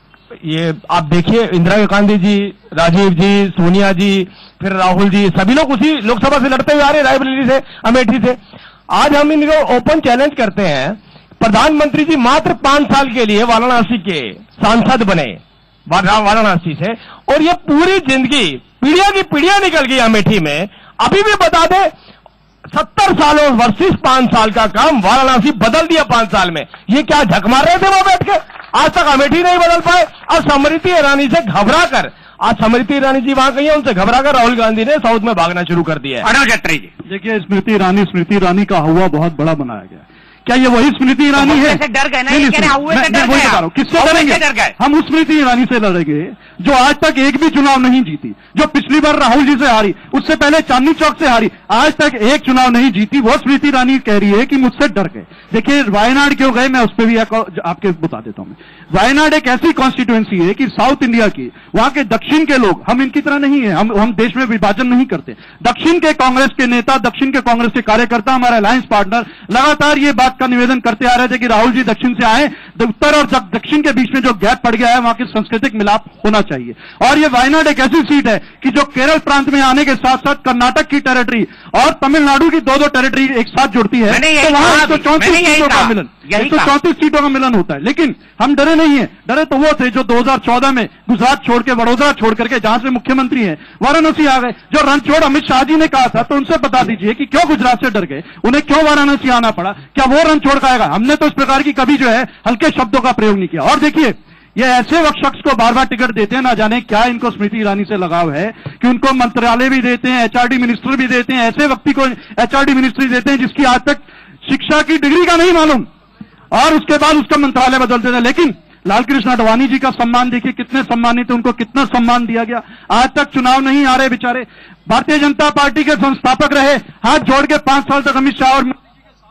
[SPEAKER 2] ये आप देखिए, इंदिरा गांधी जी, राजीव जी, सोनिया जी, फिर राहुल जी, सभी लोग उसी लोकसभा से लड़ते हुए आ रहे, रायबरेली से, अमेठी से। आज हम इनको ओपन चैलेंज करते हैं, प्रधानमंत्री जी मात्र 5 साल के लिए वाराणसी के सांसद बने वाराणसी से, और ये पूरी जिंदगी पीढ़ियां की पीढ़ियां निकल गई अमेठी में। अभी भी बता दे, 70 सालों वर्सेस 5 साल का काम वाराणसी बदल दिया 5 साल में। ये क्या झक मार रहे थे वो बैठ के? आज तक अमेठी नहीं बदल पाए। और स्मृति ईरानी से घबरा कर, आज स्मृति ईरानी जी वहां गई है, उनसे घबराकर राहुल गांधी ने साउथ में भागना शुरू कर दिया है।
[SPEAKER 1] अनुज अत्री जी,
[SPEAKER 3] देखिए स्मृति ईरानी का हवा बहुत बड़ा बनाया गया। क्या ये वही स्मृति ईरानी है?
[SPEAKER 1] डर गए ना,
[SPEAKER 3] किससे डरेंगे? हम उस स्मृति ईरानी से लड़ेंगे जो आज तक एक भी चुनाव नहीं जीती, जो पिछली बार राहुल जी से हारी, उससे पहले चांदनी चौक से हारी, आज तक एक चुनाव नहीं जीती। वो स्मृति ईरानी कह रही है कि मुझसे डर गए। देखिए वायनाड क्यों गए, मैं उस पर भी आपके बता देता हूं। वायनाड एक ऐसी कॉन्स्टिट्यूएंसी है कि साउथ इंडिया की, वहां के दक्षिण के लोग, हम इनकी तरह नहीं है, हम देश में विभाजन नहीं करते। दक्षिण के कांग्रेस के नेता, दक्षिण के कांग्रेस के कार्यकर्ता, हमारे अलायंस पार्टनर लगातार ये बात का निवेदन करते आ रहे थे कि राहुल जी दक्षिण से आए, उत्तर और दक्षिण के बीच में जो गैप पड़ गया है वहां की सांस्कृतिक मिलाप होना चाहिए। और ये वायनाड एक ऐसी सीट है कि जो केरल प्रांत में आने के साथ साथ कर्नाटक की टेरिटरी और तमिलनाडु की दो टेरिटरी एक साथ जुड़ती है, तो वहां 134 सीटों का मिलन, 134 सीटों का मिलन होता है। लेकिन हम डरे नहीं है। डरे तो वो थे जो 2014 में गुजरात छोड़ के, वडोदरा छोड़ करके, जहां से मुख्यमंत्री हैं, वाराणसी आ गए। जो रणछोड़ अमित शाह जी ने कहा था, तो उनसे बता दीजिए कि क्यों गुजरात से डर गए, उन्हें क्यों वाराणसी आना पड़ा? क्या वो रणछोड़ का आएगा? हमने तो इस प्रकार की कभी जो है हल्के शब्दों का प्रयोग नहीं किया। और देखिए, ये ऐसे वक्त शख्स को बार बार टिकट देते हैं, ना जाने क्या इनको स्मृति ईरानी से लगाव है कि उनको मंत्रालय भी देते हैं, एचआरडी मिनिस्टर भी देते हैं, ऐसे व्यक्ति को एचआरडी मिनिस्ट्री देते हैं जिसकी आज तक शिक्षा की डिग्री का नहीं मालूम, और उसके बाद उसका मंत्रालय बदल देते हैं। लेकिन लालकृष्ण आडवाणी जी का सम्मान देखिए, कितने सम्मानित है, उनको कितना सम्मान दिया गया। आज तक चुनाव नहीं आ रहे बेचारे। भारतीय जनता पार्टी के संस्थापक रहे, हाथ जोड़ के 5 साल तक अमित शाह और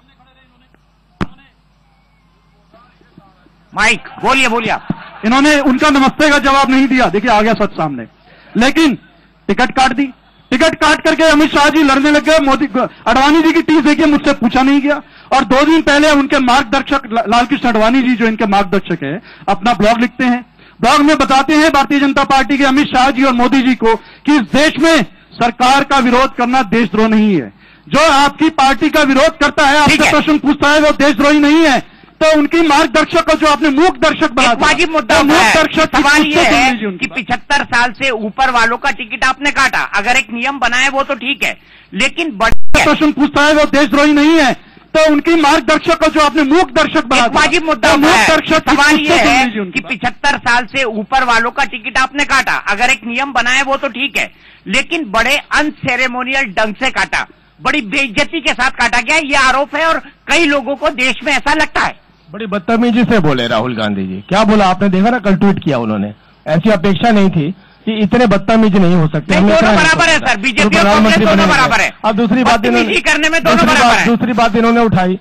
[SPEAKER 1] माइक बोलिए आप।
[SPEAKER 3] इन्होंने उनका नमस्ते का जवाब नहीं दिया। देखिए आ गया सच सामने। लेकिन टिकट काट दी, टिकट काट करके अमित शाह जी लड़ने लग गए। मोदी, आडवाणी जी की टीम देखिए, मुझसे पूछा नहीं गया। और 2 दिन पहले उनके मार्गदर्शक लालकृष्ण आडवाणी जी, जो इनके मार्गदर्शक है, अपना ब्लॉग लिखते हैं। ब्लॉग में बताते हैं भारतीय जनता पार्टी के अमित शाह जी और मोदी जी को कि इस देश में सरकार का विरोध करना देशद्रोह नहीं है। जो आपकी पार्टी का विरोध करता है, आपसे प्रश्न पूछता है, वो देशद्रोही नहीं है। तो उनकी मार्गदर्शक को जो आपने मूक दर्शक बना दिया,
[SPEAKER 1] वाजिब मुद्दा सवाल ये है कि 75 साल से ऊपर वालों का टिकट आपने काटा। अगर एक नियम बनाए वो तो ठीक है, लेकिन बड़े
[SPEAKER 3] प्रश्न पूछता है वो देशद्रोही नहीं है। तो उनकी मार्गदर्शक को जो आपने मूक दर्शक बना दिया,
[SPEAKER 1] वाजिब मुद्दा सवाल ये है कि 75 साल से ऊपर वालों का टिकट आपने काटा। अगर एक नियम बनाए वो तो ठीक है, लेकिन बड़े अनसेरेमोनियल ढंग से काटा, बड़ी बेइज्जती के साथ काटा गया। ये आरोप है और कई लोगों को देश में ऐसा लगता है।
[SPEAKER 2] बड़ी बदतमीजी से बोले राहुल गांधी जी। क्या बोला आपने, देखा ना, कल ट्वीट किया उन्होंने। ऐसी अपेक्षा नहीं थी कि इतने बदतमीजी नहीं हो सकते।
[SPEAKER 1] दोनों बराबर है सर, बीजेपी और कांग्रेस दोनों बराबर है।
[SPEAKER 2] अब दूसरी बात
[SPEAKER 1] करने में दोनों बराबर है।
[SPEAKER 2] दूसरी बात इन्होंने उठाई,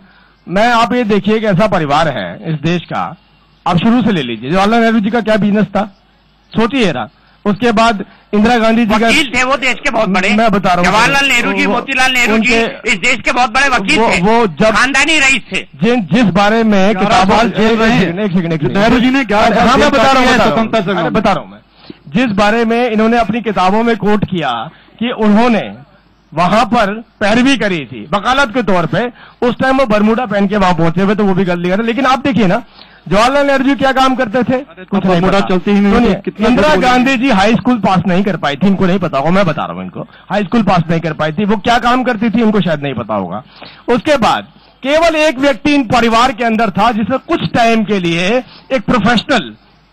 [SPEAKER 2] मैं आप ये देखिए कि ऐसा परिवार है इस देश का, आप शुरू से ले लीजिए। जवाहरलाल नेहरू जी का क्या बिजनेस था, सोचिए ना। उसके बाद इंदिरा गांधी जी का
[SPEAKER 1] वकील थे वो देश के बहुत बड़े,
[SPEAKER 2] मैं बता रहा हूँ,
[SPEAKER 1] जवाहरलाल नेहरू जी, मोतीलाल नेहरू जी इस देश के बहुत बड़े वकील थे,
[SPEAKER 2] वो जब
[SPEAKER 1] खानदानी रईस थे।
[SPEAKER 2] जिस बारे में किताबों, एक सेकंड
[SPEAKER 3] नेहरू जी ने
[SPEAKER 2] हाँ मैं बता रहा हूँ मैं, जिस बारे में इन्होंने अपनी किताबों में कोट किया कि उन्होंने वहां पर पैरवी करी थी वकालत के तौर पे, उस टाइम वो बरमूडा पहन के वहां पहुंचे हुए, तो वो भी कर लिया था। लेकिन आप देखिए ना, जवाहरलाल नेहरू जी क्या काम करते थे, कुछ नहीं पता, चलती ही नहीं। Indira Gandhi ji high school pass नहीं कर पाई थी, इनको नहीं पता होगा, मैं बता रहा हूं इनको, हाई स्कूल पास नहीं कर पाई थी। वो क्या काम करती थी इनको शायद नहीं पता होगा। उसके बाद केवल एक व्यक्ति इन परिवार के अंदर था जिसने कुछ टाइम के लिए एक प्रोफेशनल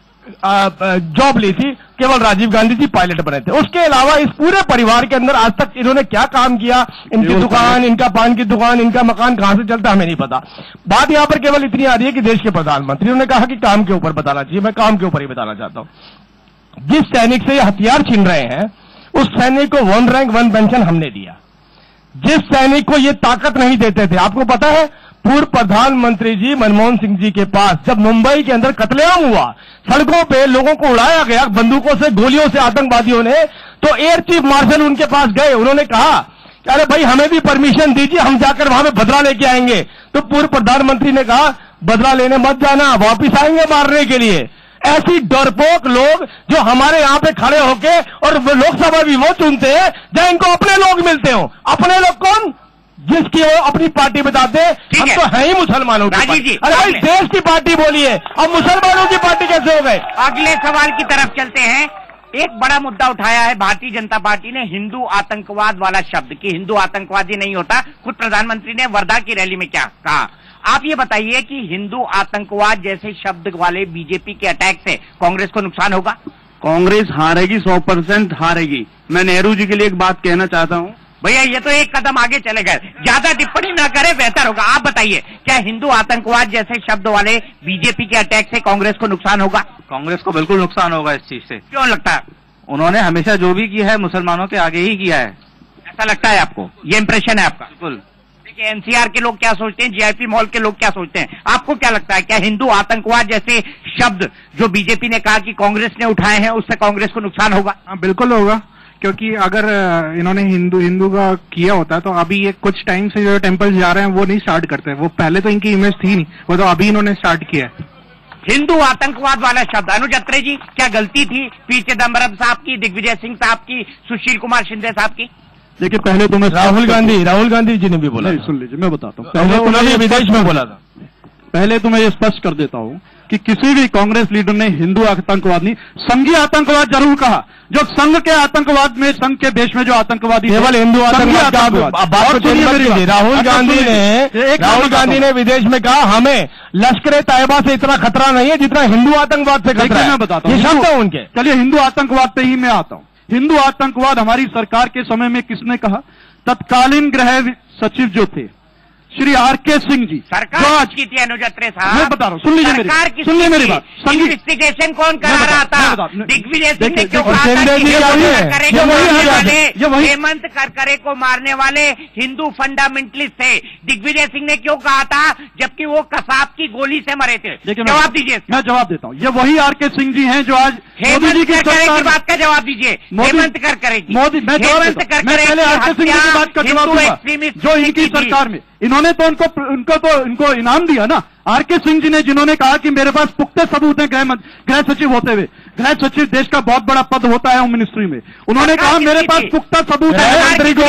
[SPEAKER 2] जॉब ली थी, केवल राजीव गांधी जी पायलट बने थे। उसके अलावा इस पूरे परिवार के अंदर आज तक इन्होंने क्या काम किया, इनकी दुकान, इनका पान की दुकान, इनका मकान कहां से चलता हमें नहीं पता। बात यहां पर केवल इतनी आ रही है कि देश के प्रधानमंत्री ने कहा कि काम के ऊपर बताना चाहिए, मैं काम के ऊपर ही बताना चाहता हूं। जिस सैनिक से ये हथियार छीन रहे हैं, उस सैनिक को 1 रैंक 1 पेंशन हमने दिया। जिस सैनिक को ये ताकत नहीं देते थे, आपको पता है पूर्व प्रधानमंत्री जी मनमोहन सिंह जी के पास जब मुंबई के अंदर कत्लेआम हुआ, सड़कों पे लोगों को उड़ाया गया बंदूकों से, गोलियों से, आतंकवादियों ने, तो एयर चीफ मार्शल उनके पास गए, उन्होंने कहा कि अरे भाई हमें भी परमिशन दीजिए, हम जाकर वहां पे बदला लेके आएंगे। तो पूर्व प्रधानमंत्री ने कहा बदला लेने मत जाना, वापिस आएंगे मारने के लिए। ऐसी डरपोक लोग जो हमारे यहां पे खड़े होके, और लोकसभा भी वो चुनते हैं जहां इनको अपने लोग मिलते हो। अपने लोग कौन, जिसकी वो अपनी पार्टी बताते, हम तो है ही मुसलमानों की पार्टी। अरे भाई देश की पार्टी बोलिए, अब मुसलमानों की पार्टी कैसे हो गए।
[SPEAKER 1] अगले सवाल की तरफ चलते हैं। एक बड़ा मुद्दा उठाया है भारतीय जनता पार्टी ने, हिंदू आतंकवाद वाला शब्द, कि हिंदू आतंकवादी नहीं होता। खुद प्रधानमंत्री ने वर्धा की रैली में क्या कहा, आप ये बताइए कि हिंदू आतंकवाद जैसे शब्द वाले बीजेपी के अटैक से कांग्रेस को नुकसान होगा?
[SPEAKER 3] कांग्रेस हारेगी, 100% हारेगी। मैं नेहरू जी के लिए एक बात कहना चाहता हूं,
[SPEAKER 1] भैया ये तो एक कदम आगे चले गए, ज्यादा टिप्पणी ना करे बेहतर होगा। आप बताइए, क्या हिंदू आतंकवाद जैसे शब्द वाले बीजेपी के अटैक से कांग्रेस को नुकसान होगा?
[SPEAKER 6] कांग्रेस को बिल्कुल नुकसान होगा इस चीज से।
[SPEAKER 1] क्यों लगता है?
[SPEAKER 6] उन्होंने हमेशा जो भी किया है मुसलमानों के आगे ही किया है।
[SPEAKER 1] ऐसा लगता है आपको? ये इंप्रेशन है आपका?
[SPEAKER 6] बिल्कुल।
[SPEAKER 1] देखिए एनसीआर के लोग क्या सोचते हैं, जीआईपी मॉल के लोग क्या सोचते हैं, आपको क्या लगता है? क्या हिंदू आतंकवाद जैसे शब्द जो बीजेपी ने कहा कि कांग्रेस ने उठाए हैं, उससे कांग्रेस को नुकसान होगा?
[SPEAKER 7] हाँ बिल्कुल होगा, क्योंकि अगर इन्होंने हिंदू का किया होता तो अभी ये कुछ टाइम से जो टेम्पल जा रहे हैं वो नहीं स्टार्ट करते। वो पहले तो इनकी इमेज थी नहीं, वो तो अभी इन्होंने स्टार्ट किया है।
[SPEAKER 1] हिंदू आतंकवाद वाला शब्द, अनुज अत्रे जी क्या गलती थी पी चिदम्बरम साहब की, दिग्विजय सिंह साहब की, सुशील कुमार शिंदे साहब की?
[SPEAKER 3] देखिए पहले तो मैं
[SPEAKER 2] राहुल गांधी जी ने भी बोला,
[SPEAKER 3] सुन लीजिए मैं बताता हूँ,
[SPEAKER 2] पहले उन्होंने विदेश में बोला था।
[SPEAKER 3] पहले तो मैं ये स्पष्ट कर देता हूं कि किसी भी कांग्रेस लीडर ने हिंदू आतंकवाद नहीं, संघीय आतंकवाद जरूर कहा। जो संघ के आतंकवाद में, संघ के देश में जो आतंकवादी,
[SPEAKER 2] केवल हिंदू आतंकवाद। राहुल गांधी ने विदेश में कहा हमें लश्कर तैयबा से इतना खतरा नहीं है जितना हिंदू आतंकवाद से खतरा है।
[SPEAKER 3] मैं बताता
[SPEAKER 2] हूं, ये शब्द है उनके।
[SPEAKER 3] चलिए हिंदू आतंकवाद पे ही मैं आता हूं। हिंदू आतंकवाद हमारी सरकार के समय में किसने कहा? तत्कालीन गृह सचिव जो थे श्री आर.के. सिंह जी।
[SPEAKER 1] सरकार की थी अनुज अत्रे साहब,
[SPEAKER 3] मैं बता रहा हूँ, सुन लीजिए मेरी बात।
[SPEAKER 1] इन्वेस्टिगेशन कौन करा रहा था? दिग्विजय सिंह ने क्यों कहा हेमंत करकरे को मारने वाले हिंदू फंडामेंटलिस्ट थे? दिग्विजय सिंह ने क्यों कहा था जबकि वो कसाब की गोली से मरे थे? जवाब दीजिए।
[SPEAKER 3] मैं जवाब देता हूँ, ये वही आर.के. सिंह जी हैं जो आज
[SPEAKER 1] हेमंत करकरे की बात का जवाब दीजिए। हेमंत करकरे जी,
[SPEAKER 3] हेमंत करकरे जो इनकी सरकार में, इन्होंने तो इनको इनाम दिया ना। आर.के. सिंह जी ने, जिन्होंने कहा कि मेरे पास पुख्ते सबूत हैं गृह सचिव होते हुए। गृह सचिव देश का बहुत बड़ा पद होता है होम मिनिस्ट्री में। उन्होंने कहा मेरे पास पुख्ता सबूत है,
[SPEAKER 2] मंत्री
[SPEAKER 3] के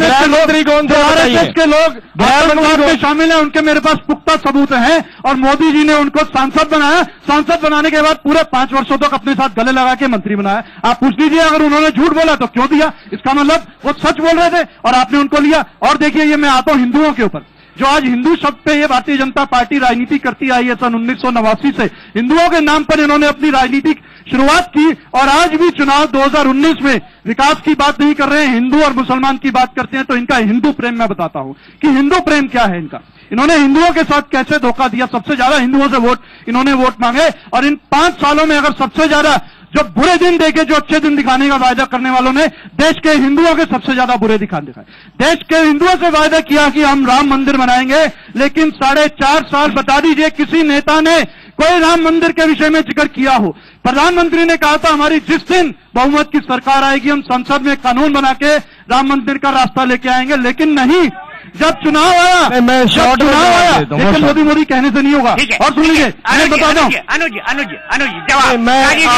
[SPEAKER 3] लोग में शामिल है, उनके मेरे पास पुख्ता सबूत हैं। और मोदी जी ने उनको सांसद बनाया। सांसद बनाने के बाद पूरे 5 वर्षों तक अपने साथ गले लगा के मंत्री बनाया। आप पूछ लीजिए अगर उन्होंने झूठ बोला तो क्यों दिया? इसका मतलब वो सच बोल रहे थे और आपने उनको लिया। और देखिए, ये मैं आता हूं हिंदुओं के ऊपर, जो आज हिंदू शब्द पे ये भारतीय जनता पार्टी राजनीति करती आई है सन 1989 से। हिंदुओं के नाम पर इन्होंने अपनी राजनीतिक शुरुआत की और आज भी चुनाव 2019 में विकास की बात नहीं कर रहे हैं, हिंदू और मुसलमान की बात करते हैं। तो इनका हिंदू प्रेम मैं बताता हूं कि हिंदू प्रेम क्या है इनका। इन्होंने हिंदुओं के साथ कैसे धोखा दिया। सबसे ज्यादा हिंदुओं से इन्होंने वोट मांगे और इन 5 सालों में अगर सबसे ज्यादा जो बुरे दिन देखे, जो अच्छे दिन दिखाने का वायदा करने वालों ने देश के हिंदुओं के सबसे ज्यादा बुरे दिखाए। देश के हिंदुओं से वायदा किया कि हम राम मंदिर बनाएंगे, लेकिन 4.5 साल बता दीजिए किसी नेता ने कोई राम मंदिर के विषय में जिक्र किया हो। प्रधानमंत्री ने कहा था हमारी जिस दिन बहुमत की सरकार आएगी हम संसद में कानून बना के राम मंदिर का रास्ता लेके आएंगे, लेकिन नहीं, जब चुनाव आया,
[SPEAKER 2] मैं शॉर्ट
[SPEAKER 3] चुनाव आया, लेकिन मोदी कहने से नहीं होगा। और सुनिए, मैं बताता हूँ
[SPEAKER 1] अनुज जवाब,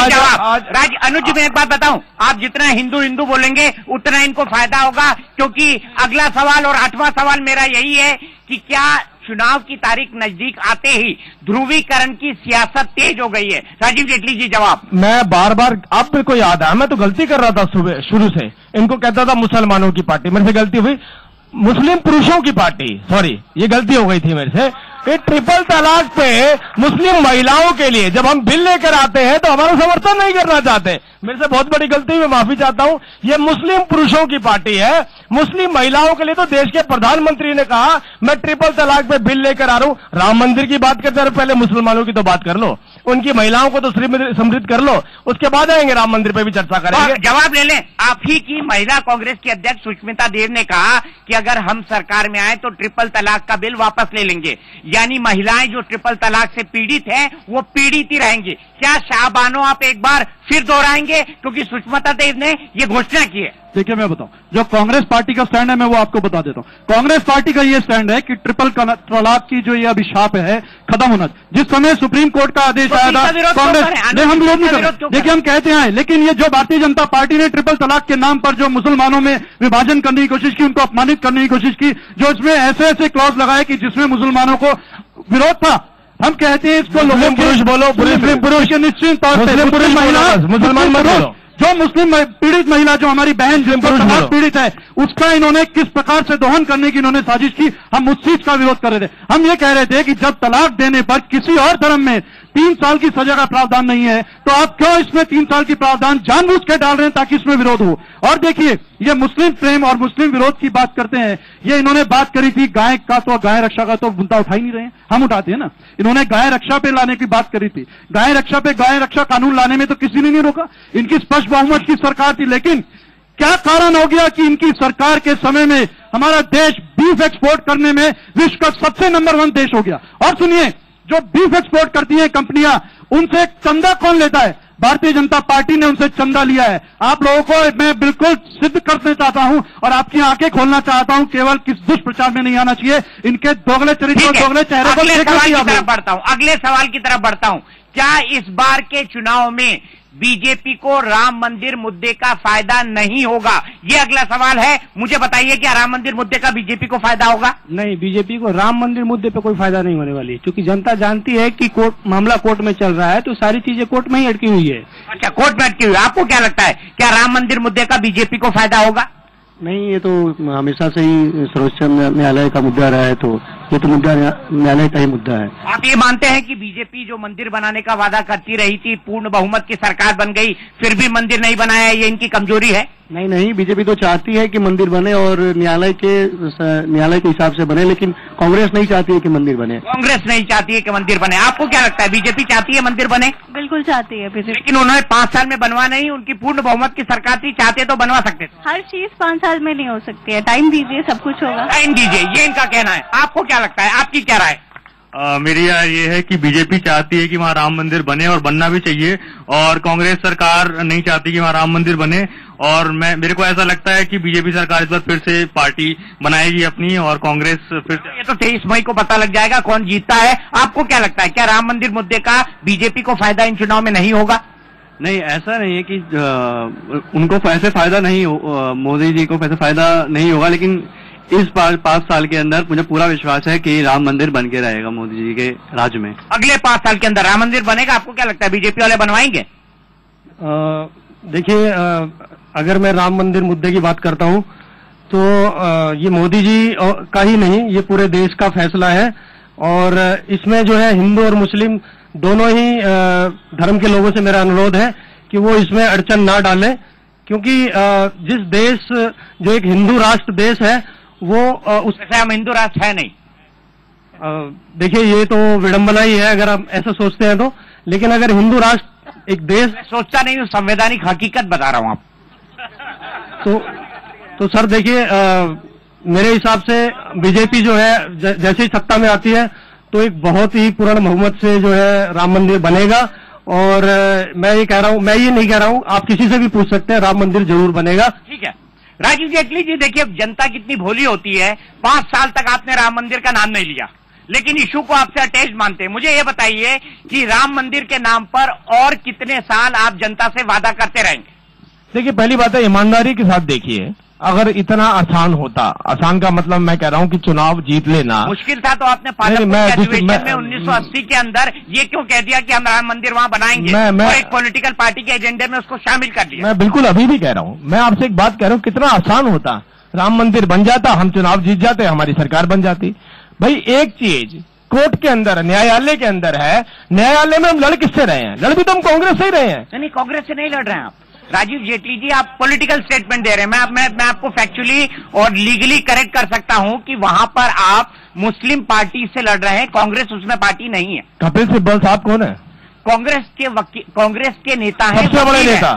[SPEAKER 1] अनुज जी मैं एक बात बताऊं, आप जितना हिंदू बोलेंगे उतना इनको फायदा होगा, क्योंकि अगला सवाल और 8वां सवाल मेरा यही है कि क्या चुनाव की तारीख नजदीक आते ही ध्रुवीकरण की सियासत तेज हो गई है? राजीव जेटली जी जवाब।
[SPEAKER 2] मैं बार बार, आप मेरे को याद है, मैं तो गलती कर रहा था शुरू से, इनको कहता था मुसलमानों की पार्टी, मेरे से गलती हुई, मुस्लिम पुरुषों की पार्टी, सॉरी ये गलती हो गई थी मेरे से। ये ट्रिपल तलाक पे मुस्लिम महिलाओं के लिए जब हम बिल लेकर आते हैं तो हमारा समर्थन नहीं करना चाहते, मेरे से बहुत बड़ी गलती, मैं माफी चाहता हूं। ये मुस्लिम पुरुषों की पार्टी है, मुस्लिम महिलाओं के लिए तो देश के प्रधानमंत्री ने कहा मैं ट्रिपल तलाक पे बिल लेकर आ रहा हूं। राम मंदिर की बात करते हैं, पहले मुसलमानों की तो बात कर लो, उनकी महिलाओं को तो समृद्ध कर लो, उसके बाद आएंगे राम मंदिर पे भी चर्चा करेंगे।
[SPEAKER 1] जवाब ले लें, आप ही की महिला कांग्रेस की अध्यक्ष सुष्मिता देव ने कहा कि अगर हम सरकार में आए तो ट्रिपल तलाक का बिल वापस ले लेंगे, यानी महिलाएं जो ट्रिपल तलाक से पीड़ित हैं वो पीड़ित ही रहेंगी। क्या शाहबानो आप एक बार फिर दोहराएंगे, क्योंकि सुष्मिता देव ने ये घोषणा की है?
[SPEAKER 3] देखिए मैं बताऊं, जो कांग्रेस पार्टी का स्टैंड है मैं वो आपको बता देता हूं। कांग्रेस पार्टी का ये स्टैंड है कि ट्रिपल तलाक की जो ये अभिशाप है खत्म होना। जिस समय सुप्रीम कोर्ट का आदेश आया था कांग्रेस ने, हम विरोध नहीं कर रहे, देखिए हम कहते हैं, लेकिन ये जो भारतीय जनता पार्टी ने ट्रिपल तलाक के नाम पर जो मुसलमानों में विभाजन करने की कोशिश की, उनको अपमानित करने की कोशिश की, जो इसमें ऐसे क्लॉज लगाए कि जिसमें मुसलमानों को विरोध था, हम कहते हैं इसको लोगों
[SPEAKER 2] पुरुष बोलो, मुस्लिम पुरुष
[SPEAKER 3] के निश्चित तौर पर
[SPEAKER 2] मुसलमान मत बोलो,
[SPEAKER 3] जो मुस्लिम पीड़ित महिला, जो हमारी बहन जिनको तलाक पीड़ित है, उसका इन्होंने किस प्रकार से दोहन करने की इन्होंने साजिश की, हम उस चीज का विरोध कर रहे थे। हम ये कह रहे थे कि जब तलाक देने पर किसी और धर्म में 3 साल की सजा का प्रावधान नहीं है, तो आप क्यों इसमें 3 साल की प्रावधान जानबूझ के डाल रहे हैं ताकि इसमें विरोध हो? और देखिए, ये मुस्लिम प्रेम और मुस्लिम विरोध की बात करते हैं, ये इन्होंने बात करी थी गाय का, तो गाय रक्षा का तो मुद्दा उठा ही नहीं रहे हैं, हम उठाते हैं ना। इन्होंने गाय रक्षा पे लाने की बात करी थी, गाय रक्षा कानून लाने में तो किसी ने नहीं रोका, इनकी स्पष्ट बहुमत की सरकार थी। लेकिन क्या कारण हो गया कि इनकी सरकार के समय में हमारा देश बीफ एक्सपोर्ट करने में विश्व का सबसे नंबर 1 देश हो गया? और सुनिए, जो बीफ एक्सपोर्ट करती हैं कंपनियां, उनसे चंदा कौन लेता है? भारतीय जनता पार्टी ने उनसे चंदा लिया है। आप लोगों को मैं बिल्कुल सिद्ध करना चाहता हूं और आपकी आंखें खोलना चाहता हूं, केवल किस दुष्प्रचार में नहीं आना चाहिए, इनके दोगले चरित्र और दोगले चेहरे को
[SPEAKER 1] अगले सवाल की तरफ बढ़ता हूं। क्या इस बार के चुनाव में बीजेपी को राम मंदिर मुद्दे का फायदा नहीं होगा? ये अगला सवाल है। मुझे बताइए, क्या राम मंदिर मुद्दे का बीजेपी को फायदा होगा?
[SPEAKER 4] नहीं, बीजेपी को राम मंदिर मुद्दे पे कोई फायदा नहीं होने वाली, क्योंकि जनता जानती है कि मामला कोर्ट में चल रहा है, तो सारी चीजें कोर्ट में ही अटकी हुई है।
[SPEAKER 1] अच्छा, कोर्ट में अटकी हुई। आपको क्या लगता है, क्या राम मंदिर मुद्दे का बीजेपी को फायदा होगा?
[SPEAKER 9] नहीं, ये तो हमेशा से ही सर्वोच्च न्यायालय का मुद्दा रहा है, तो ये तो मुद्दा न्यायालय का ही मुद्दा है।
[SPEAKER 1] आप ये मानते हैं कि बीजेपी जो मंदिर बनाने का वादा करती रही थी, पूर्ण बहुमत की सरकार बन गई, फिर भी मंदिर नहीं बनाया, ये इनकी कमजोरी है?
[SPEAKER 9] नहीं, बीजेपी तो चाहती है कि मंदिर बने और न्यायालय के हिसाब से बने, लेकिन कांग्रेस नहीं चाहती है कि मंदिर बने।
[SPEAKER 1] कांग्रेस नहीं चाहती है कि मंदिर बने। आपको क्या लगता है, बीजेपी चाहती है मंदिर बने?
[SPEAKER 5] बिल्कुल चाहती है बीजेपी,
[SPEAKER 1] लेकिन उन्होंने 5 साल में बनवा नहीं, उनकी पूर्ण बहुमत की सरकार थी, चाहते तो बनवा सकते थे।
[SPEAKER 5] हर चीज 5 साल में नहीं हो सकती है, टाइम दीजिए, सब कुछ होगा।
[SPEAKER 1] टाइम दीजिए, ये इनका कहना है। आपको क्या लगता है, आपकी क्या राय?
[SPEAKER 6] मेरी राय ये है कि बीजेपी चाहती है कि वहाँ राम मंदिर बने और बनना भी चाहिए, और कांग्रेस सरकार नहीं चाहती कि वहाँ राम मंदिर बने। और मेरे को ऐसा लगता है कि बीजेपी सरकार इस बार फिर से पार्टी बनाएगी अपनी, और कांग्रेस फिर से।
[SPEAKER 1] ये तो 23 मई को पता लग जाएगा कौन जीतता है। आपको क्या लगता है, क्या राम मंदिर मुद्दे का बीजेपी को फायदा इन चुनाव में नहीं होगा?
[SPEAKER 10] नहीं, ऐसा नहीं है कि उनको ऐसे फायदा नहीं, मोदी जी को ऐसे फायदा नहीं होगा, लेकिन इस 5 साल के अंदर मुझे पूरा विश्वास है कि राम मंदिर बन के रहेगा मोदी जी के राज में।
[SPEAKER 1] अगले 5 साल के अंदर राम मंदिर बनेगा? आपको क्या लगता है, बीजेपी वाले बनवाएंगे?
[SPEAKER 4] देखिए, अगर मैं राम मंदिर मुद्दे की बात करता हूं तो ये मोदी जी का ही नहीं, ये पूरे देश का फैसला है, और इसमें जो है हिंदू और मुस्लिम दोनों ही धर्म के लोगों से मेरा अनुरोध है कि वो इसमें अड़चन ना डालें, क्योंकि जिस देश, जो एक हिंदू राष्ट्र देश है, वो
[SPEAKER 1] उससे हम हिंदू राष्ट्र है नहीं।
[SPEAKER 4] देखिए, ये तो विडंबना ही है अगर आप ऐसा सोचते हैं तो, लेकिन अगर हिंदू राष्ट्र
[SPEAKER 3] एक देश
[SPEAKER 1] सोचता नहीं हूँ, संवैधानिक हकीकत बता रहा हूँ आप।
[SPEAKER 9] तो सर देखिए, मेरे हिसाब से बीजेपी जो है जैसे ही सत्ता में आती है तो एक बहुत ही पूर्ण बहुमत से जो है राम मंदिर बनेगा। और मैं ये नहीं कह रहा हूँ, आप किसी से भी पूछ सकते हैं, राम मंदिर जरूर बनेगा।
[SPEAKER 1] ठीक है राजीव जेटली जी, देखिए जनता कितनी भोली होती है। 5 साल तक आपने राम मंदिर का नाम नहीं लिया, लेकिन इशू को आपसे अटैच मानते हैं। मुझे ये बताइए कि राम मंदिर के नाम पर और कितने साल आप जनता से वादा करते रहेंगे?
[SPEAKER 2] देखिए, पहली बात है ईमानदारी के साथ देखिए, अगर इतना आसान होता, आसान का मतलब मैं कह रहा हूं कि चुनाव जीत लेना
[SPEAKER 1] मुश्किल था, तो आपने पार्लियामेंट में 1980 के अंदर ये क्यों कह दिया कि हम राम मंदिर वहां बनाएंगे और एक पॉलिटिकल पार्टी के एजेंडे में उसको शामिल कर दिया?
[SPEAKER 2] मैं बिल्कुल अभी भी कह रहा हूं, मैं आपसे एक बात कह रहा हूं, कितना आसान होता, राम मंदिर बन जाता, हम चुनाव जीत जाते, हमारी सरकार बन जाती। भाई एक चीज कोर्ट के अंदर, न्यायालय के अंदर है, न्यायालय में हम लड़ किससे रहे हैं? लड़ भी तो हम कांग्रेस से ही रहे हैं।
[SPEAKER 1] नहीं, कांग्रेस से नहीं लड़ रहे हैं आप राजीव जेटली जी, आप पॉलिटिकल स्टेटमेंट दे रहे हैं। मैं आपको फैक्चुअली और लीगली करेक्ट कर सकता हूं कि वहां पर आप मुस्लिम पार्टी से लड़ रहे हैं, कांग्रेस उसमें पार्टी नहीं है।
[SPEAKER 2] कपिल सिब्बल साहब कौन है?
[SPEAKER 1] कांग्रेस के नेता हैं,
[SPEAKER 2] सबसे बड़े नेता,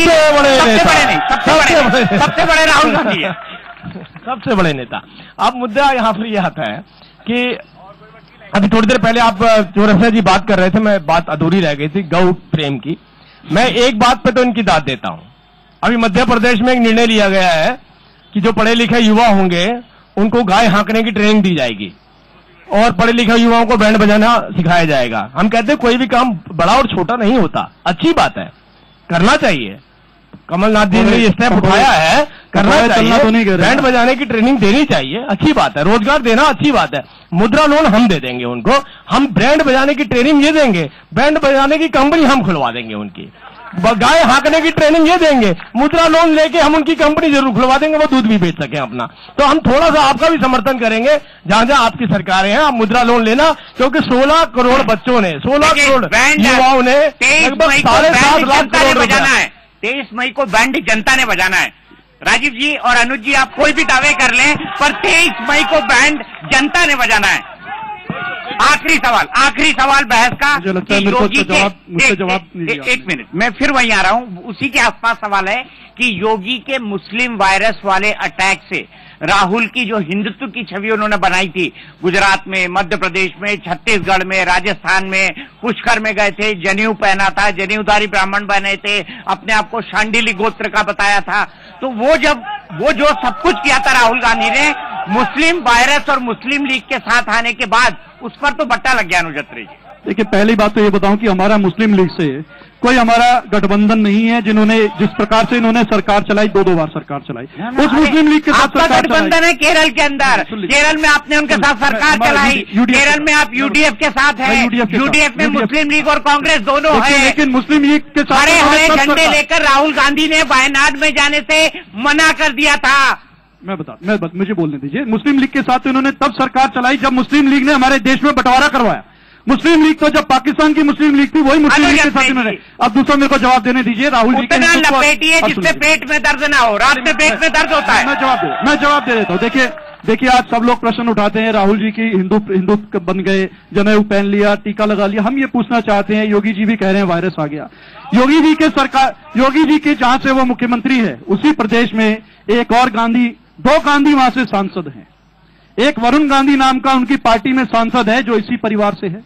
[SPEAKER 1] सबसे बड़े राहुल गांधी है,
[SPEAKER 2] सबसे बड़े नेता। अब मुद्दा यहाँ पर यह आता है कि अभी थोड़ी देर पहले आप चौरसिया जी बात कर रहे थे, मैं बात अधूरी रह गई थी गौ प्रेम की। मैं एक बात पे तो इनकी दाद देता हूं, अभी मध्य प्रदेश में एक निर्णय लिया गया है कि जो पढ़े लिखे युवा होंगे उनको गाय हाँकने की ट्रेनिंग दी जाएगी और पढ़े लिखे युवाओं को बैंड बजाना सिखाया जाएगा। हम कहते हैं कोई भी काम बड़ा और छोटा नहीं होता, अच्छी बात है, करना चाहिए। कमलनाथ जी ने ये स्टेप उठाया है, करना चाहिए, बैंड बजाने की ट्रेनिंग देनी चाहिए, अच्छी बात है, रोजगार देना अच्छी बात है। मुद्रा लोन हम दे देंगे उनको, हम बैंड बजाने की ट्रेनिंग ये देंगे, बैंड बजाने की कंपनी हम खुलवा देंगे उनकी, गाय हाँकने की ट्रेनिंग ये देंगे, मुद्रा लोन लेके हम उनकी कंपनी जरूर खुलवा देंगे, वो दूध भी बेच सके अपना। तो हम थोड़ा सा आपका भी समर्थन करेंगे, जहां जहां आपकी सरकारें हैं, आप मुद्रा लोन लेना, क्योंकि 16 करोड़ बच्चों ने, 16 करोड़ युवाओं ने लगभग 7.5 लाख करोड़ बजाना है।
[SPEAKER 1] 23 मई को बैंड जनता ने बजाना है। राजीव जी और अनुज जी, आप कोई भी दावे कर लें, पर 23 मई को बैंड जनता ने बजाना है। आखिरी सवाल बहस का, योगी के एक मिनट, मैं फिर वहीं आ रहा हूं, उसी के आसपास सवाल है कि योगी के मुस्लिम वायरस वाले अटैक से राहुल की जो हिंदुत्व की छवि उन्होंने बनाई थी, गुजरात में, मध्य प्रदेश में, छत्तीसगढ़ में, राजस्थान में, पुष्कर में गए थे, जनेऊ पहना था, जनेऊधारी ब्राह्मण बने थे, अपने आप को शांडिली गोत्र का बताया था, तो वो जो सब कुछ किया था राहुल गांधी ने, मुस्लिम वायरस और मुस्लिम लीग के साथ आने के बाद उस पर तो बट्टा लग गया अनुज अत्री जी।
[SPEAKER 3] देखिए, पहली बात तो ये बताऊं कि हमारा मुस्लिम लीग से कोई हमारा गठबंधन नहीं है। जिन्होंने जिस प्रकार से इन्होंने सरकार चलाई, 2 बार सरकार चलाई, उस मुस्लिम लीग के साथ सरकार
[SPEAKER 1] गठबंधन है केरल के अंदर, केरल में आपने उनके साथ सरकार चलाई, केरल में आप यूडीएफ के साथ है, यूडीएफ में मुस्लिम लीग और कांग्रेस दोनों है,
[SPEAKER 3] लेकिन मुस्लिम लीग के साथ
[SPEAKER 1] हरे झंडे लेकर राहुल गांधी ने वायनाड में जाने से मना कर दिया था।
[SPEAKER 3] मुझे बोलने दीजिए। मुस्लिम लीग के साथ इन्होंने तब सरकार चलाई जब मुस्लिम लीग ने हमारे देश में बंटवारा करवाया। मुस्लिम लीग तो जब पाकिस्तान की मुस्लिम लीग थी, वही मुस्लिम लीग के साथ इन्होंने। अब दूसरा मेरे को जवाब देने दीजिए। राहुल जी
[SPEAKER 1] उतना लपेटिए जिससे पेट में दर्द ना हो, रात में पेट में दर्द होता है।
[SPEAKER 3] मैं जवाब दे देता हूँ। देखिए आज सब लोग प्रश्न उठाते हैं, राहुल जी की हिंदू बन गए, जनेऊ पहन लिया, टीका लगा लिया। हम ये पूछना चाहते हैं, योगी जी भी कह रहे हैं वायरस आ गया। योगी जी के जहां से वो मुख्यमंत्री है, उसी प्रदेश में एक और दो गांधी वहां से सांसद हैं। एक वरुण गांधी नाम का उनकी पार्टी में सांसद है जो इसी परिवार से है।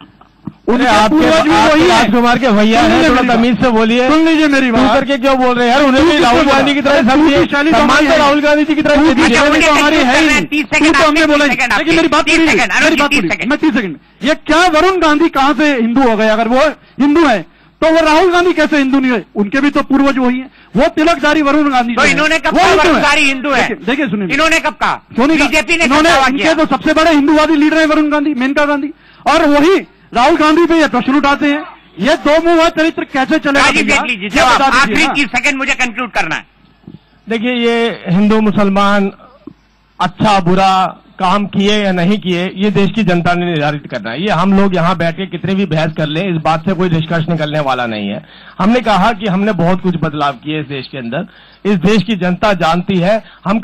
[SPEAKER 2] राजकुमार के भैया हैं, थोड़ा तमीज से बोलिए।
[SPEAKER 3] सुन लीजिए मेरी बात
[SPEAKER 2] करके क्यों बोल रहे हैं यार, उन्हें भी राहुल गांधी की तरह सम्मान तो राहुल गांधी जी की तरह
[SPEAKER 3] हमारी है ही। तो हमने बोला, लेकिन मेरी बात सुनिए, मैं 30 सेकंड। ये क्या वरुण गांधी कहां से हिंदू हो गए? अगर वो हिंदू है तो वो राहुल गांधी कैसे हिंदू नहीं है? उनके भी तो पूर्वज वही है। वो तिलकधारी वरुण गांधी।
[SPEAKER 1] तो इन्होंने कब कहा वरुणधारी हिंदू है?
[SPEAKER 3] देखिए सुनिए,
[SPEAKER 1] इन्होंने कब कहा? बीजेपी ने
[SPEAKER 3] इनके तो सबसे बड़े हिंदूवादी लीडर है वरुण गांधी, मेनका गांधी, और वही राहुल गांधी पे ये प्रश्न उठाते हैं। ये दो मुंह चरित्र कैसे चलेगा?
[SPEAKER 1] आखिरी 30 सेकंड मुझे कंक्लूड करना है।
[SPEAKER 2] देखिए, ये हिंदू मुसलमान अच्छा बुरा काम किए या नहीं किए, ये देश की जनता ने निर्धारित करना है। ये हम लोग यहाँ बैठ के कितने भी बहस कर लें, इस बात से कोई निष्कर्ष निकलने वाला नहीं है। हमने कहा कि हमने बहुत कुछ बदलाव किए इस देश के अंदर, इस देश की जनता जानती है हम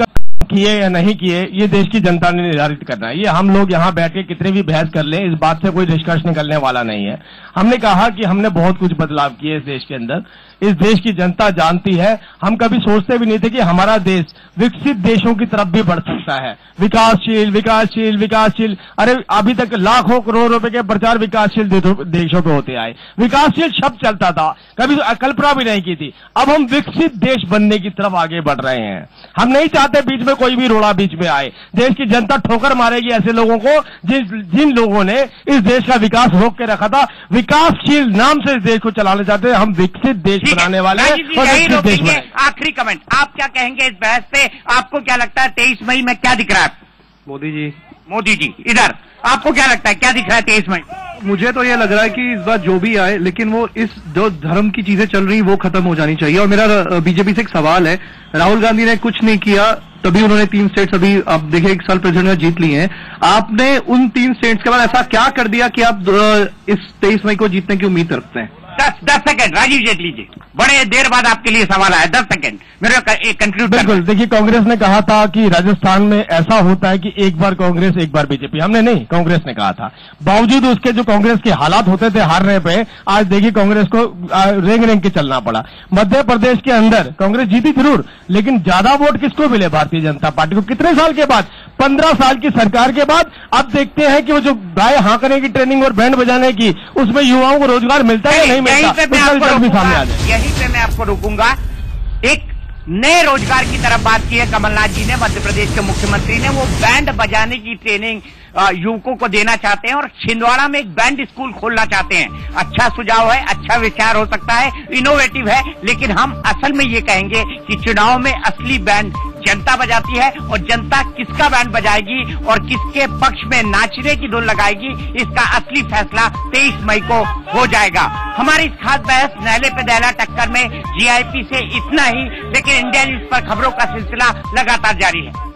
[SPEAKER 2] किए या नहीं किए ये देश की जनता ने निर्धारित करना है। ये हम लोग यहाँ बैठ के कितने भी बहस कर लें, इस बात से कोई निष्कर्ष निकलने वाला नहीं है। हमने कहा कि हमने बहुत कुछ बदलाव किए इस देश के अंदर, इस देश की जनता जानती है। हम कभी सोचते भी नहीं थे कि हमारा देश विकसित देशों की तरफ भी बढ़ सकता है। विकासशील विकासशील विकासशील, अरे अभी तक लाखों करोड़ रुपए के प्रचार विकासशील देशों पे होते आए। विकासशील शब्द चलता था, कभी कल्पना भी नहीं की थी। अब हम विकसित देश बनने की तरफ आगे बढ़ रहे हैं। हम नहीं चाहते बीच में कोई भी रोड़ा बीच में आए। देश की जनता ठोकर मारेगी ऐसे लोगों को जिन लोगों ने इस देश का विकास रोक के रखा था। विकासशील नाम से इस देश को चलाना चाहते हैं। हम विकसित देश बनाने वाले हैं और विकसित देश बनाएंगे।
[SPEAKER 1] आखिरी कमेंट, आप क्या कहेंगे इस बहस पे? आपको क्या लगता है 23 मई में क्या दिख रहा है?
[SPEAKER 10] मोदी जी
[SPEAKER 1] इधर आपको क्या लगता है क्या दिख रहा है 23 मई?
[SPEAKER 3] मुझे तो ये लग रहा है कि इस बार जो भी आए, लेकिन वो इस जो धर्म की चीजें चल रही वो खत्म हो जानी चाहिए। और मेरा बीजेपी से एक सवाल है, राहुल गांधी ने कुछ नहीं किया, तभी उन्होंने 3 स्टेट्स अभी आप देखिए 1 साल प्रेसिडेंट जीत ली हैं। आपने उन 3 स्टेट्स के बाद ऐसा क्या कर दिया कि आप इस 23 मई को जीतने की उम्मीद रखते हैं?
[SPEAKER 1] 10 सेकंड राजीव जेटली जी, बड़े देर बाद आपके लिए सवाल आया। 10 सेकंड मेरे कंक्लूड।
[SPEAKER 2] बिल्कुल, देखिए कांग्रेस ने कहा था कि राजस्थान में ऐसा होता है कि एक बार कांग्रेस एक बार बीजेपी। हमने नहीं, कांग्रेस ने कहा था। बावजूद उसके जो कांग्रेस के हालात होते थे हारने पे, आज देखिए कांग्रेस को रेंग रेंग के चलना पड़ा। मध्य प्रदेश के अंदर कांग्रेस जीती जरूर, लेकिन ज्यादा वोट किसको मिले? भारतीय जनता पार्टी को। कितने साल के बाद? 15 साल की सरकार के बाद। अब देखते हैं कि वो जो गाय हाँकने की ट्रेनिंग और बैंड बजाने की, उसमें युवाओं को रोजगार मिलता है या नहीं मिलता?
[SPEAKER 1] यहीं पे मैं आपको रोकूंगा। एक नए रोजगार की तरफ बात की है कमलनाथ जी ने, मध्य प्रदेश के मुख्यमंत्री ने। वो बैंड बजाने की ट्रेनिंग युवकों को देना चाहते हैं और छिंदवाड़ा में एक बैंड स्कूल खोलना चाहते हैं। अच्छा सुझाव है, अच्छा विचार हो सकता है, इनोवेटिव है, लेकिन हम असल में ये कहेंगे कि चुनाव में असली बैंड जनता बजाती है और जनता किसका बैंड बजाएगी और किसके पक्ष में नाचने की धुन लगाएगी, इसका असली फैसला 23 मई को हो जाएगा। हमारी इस खास बहस नहले पे दहला टक्कर में GIP से इतना ही, लेकिन इंडिया न्यूज पर खबरों का सिलसिला लगातार जारी है।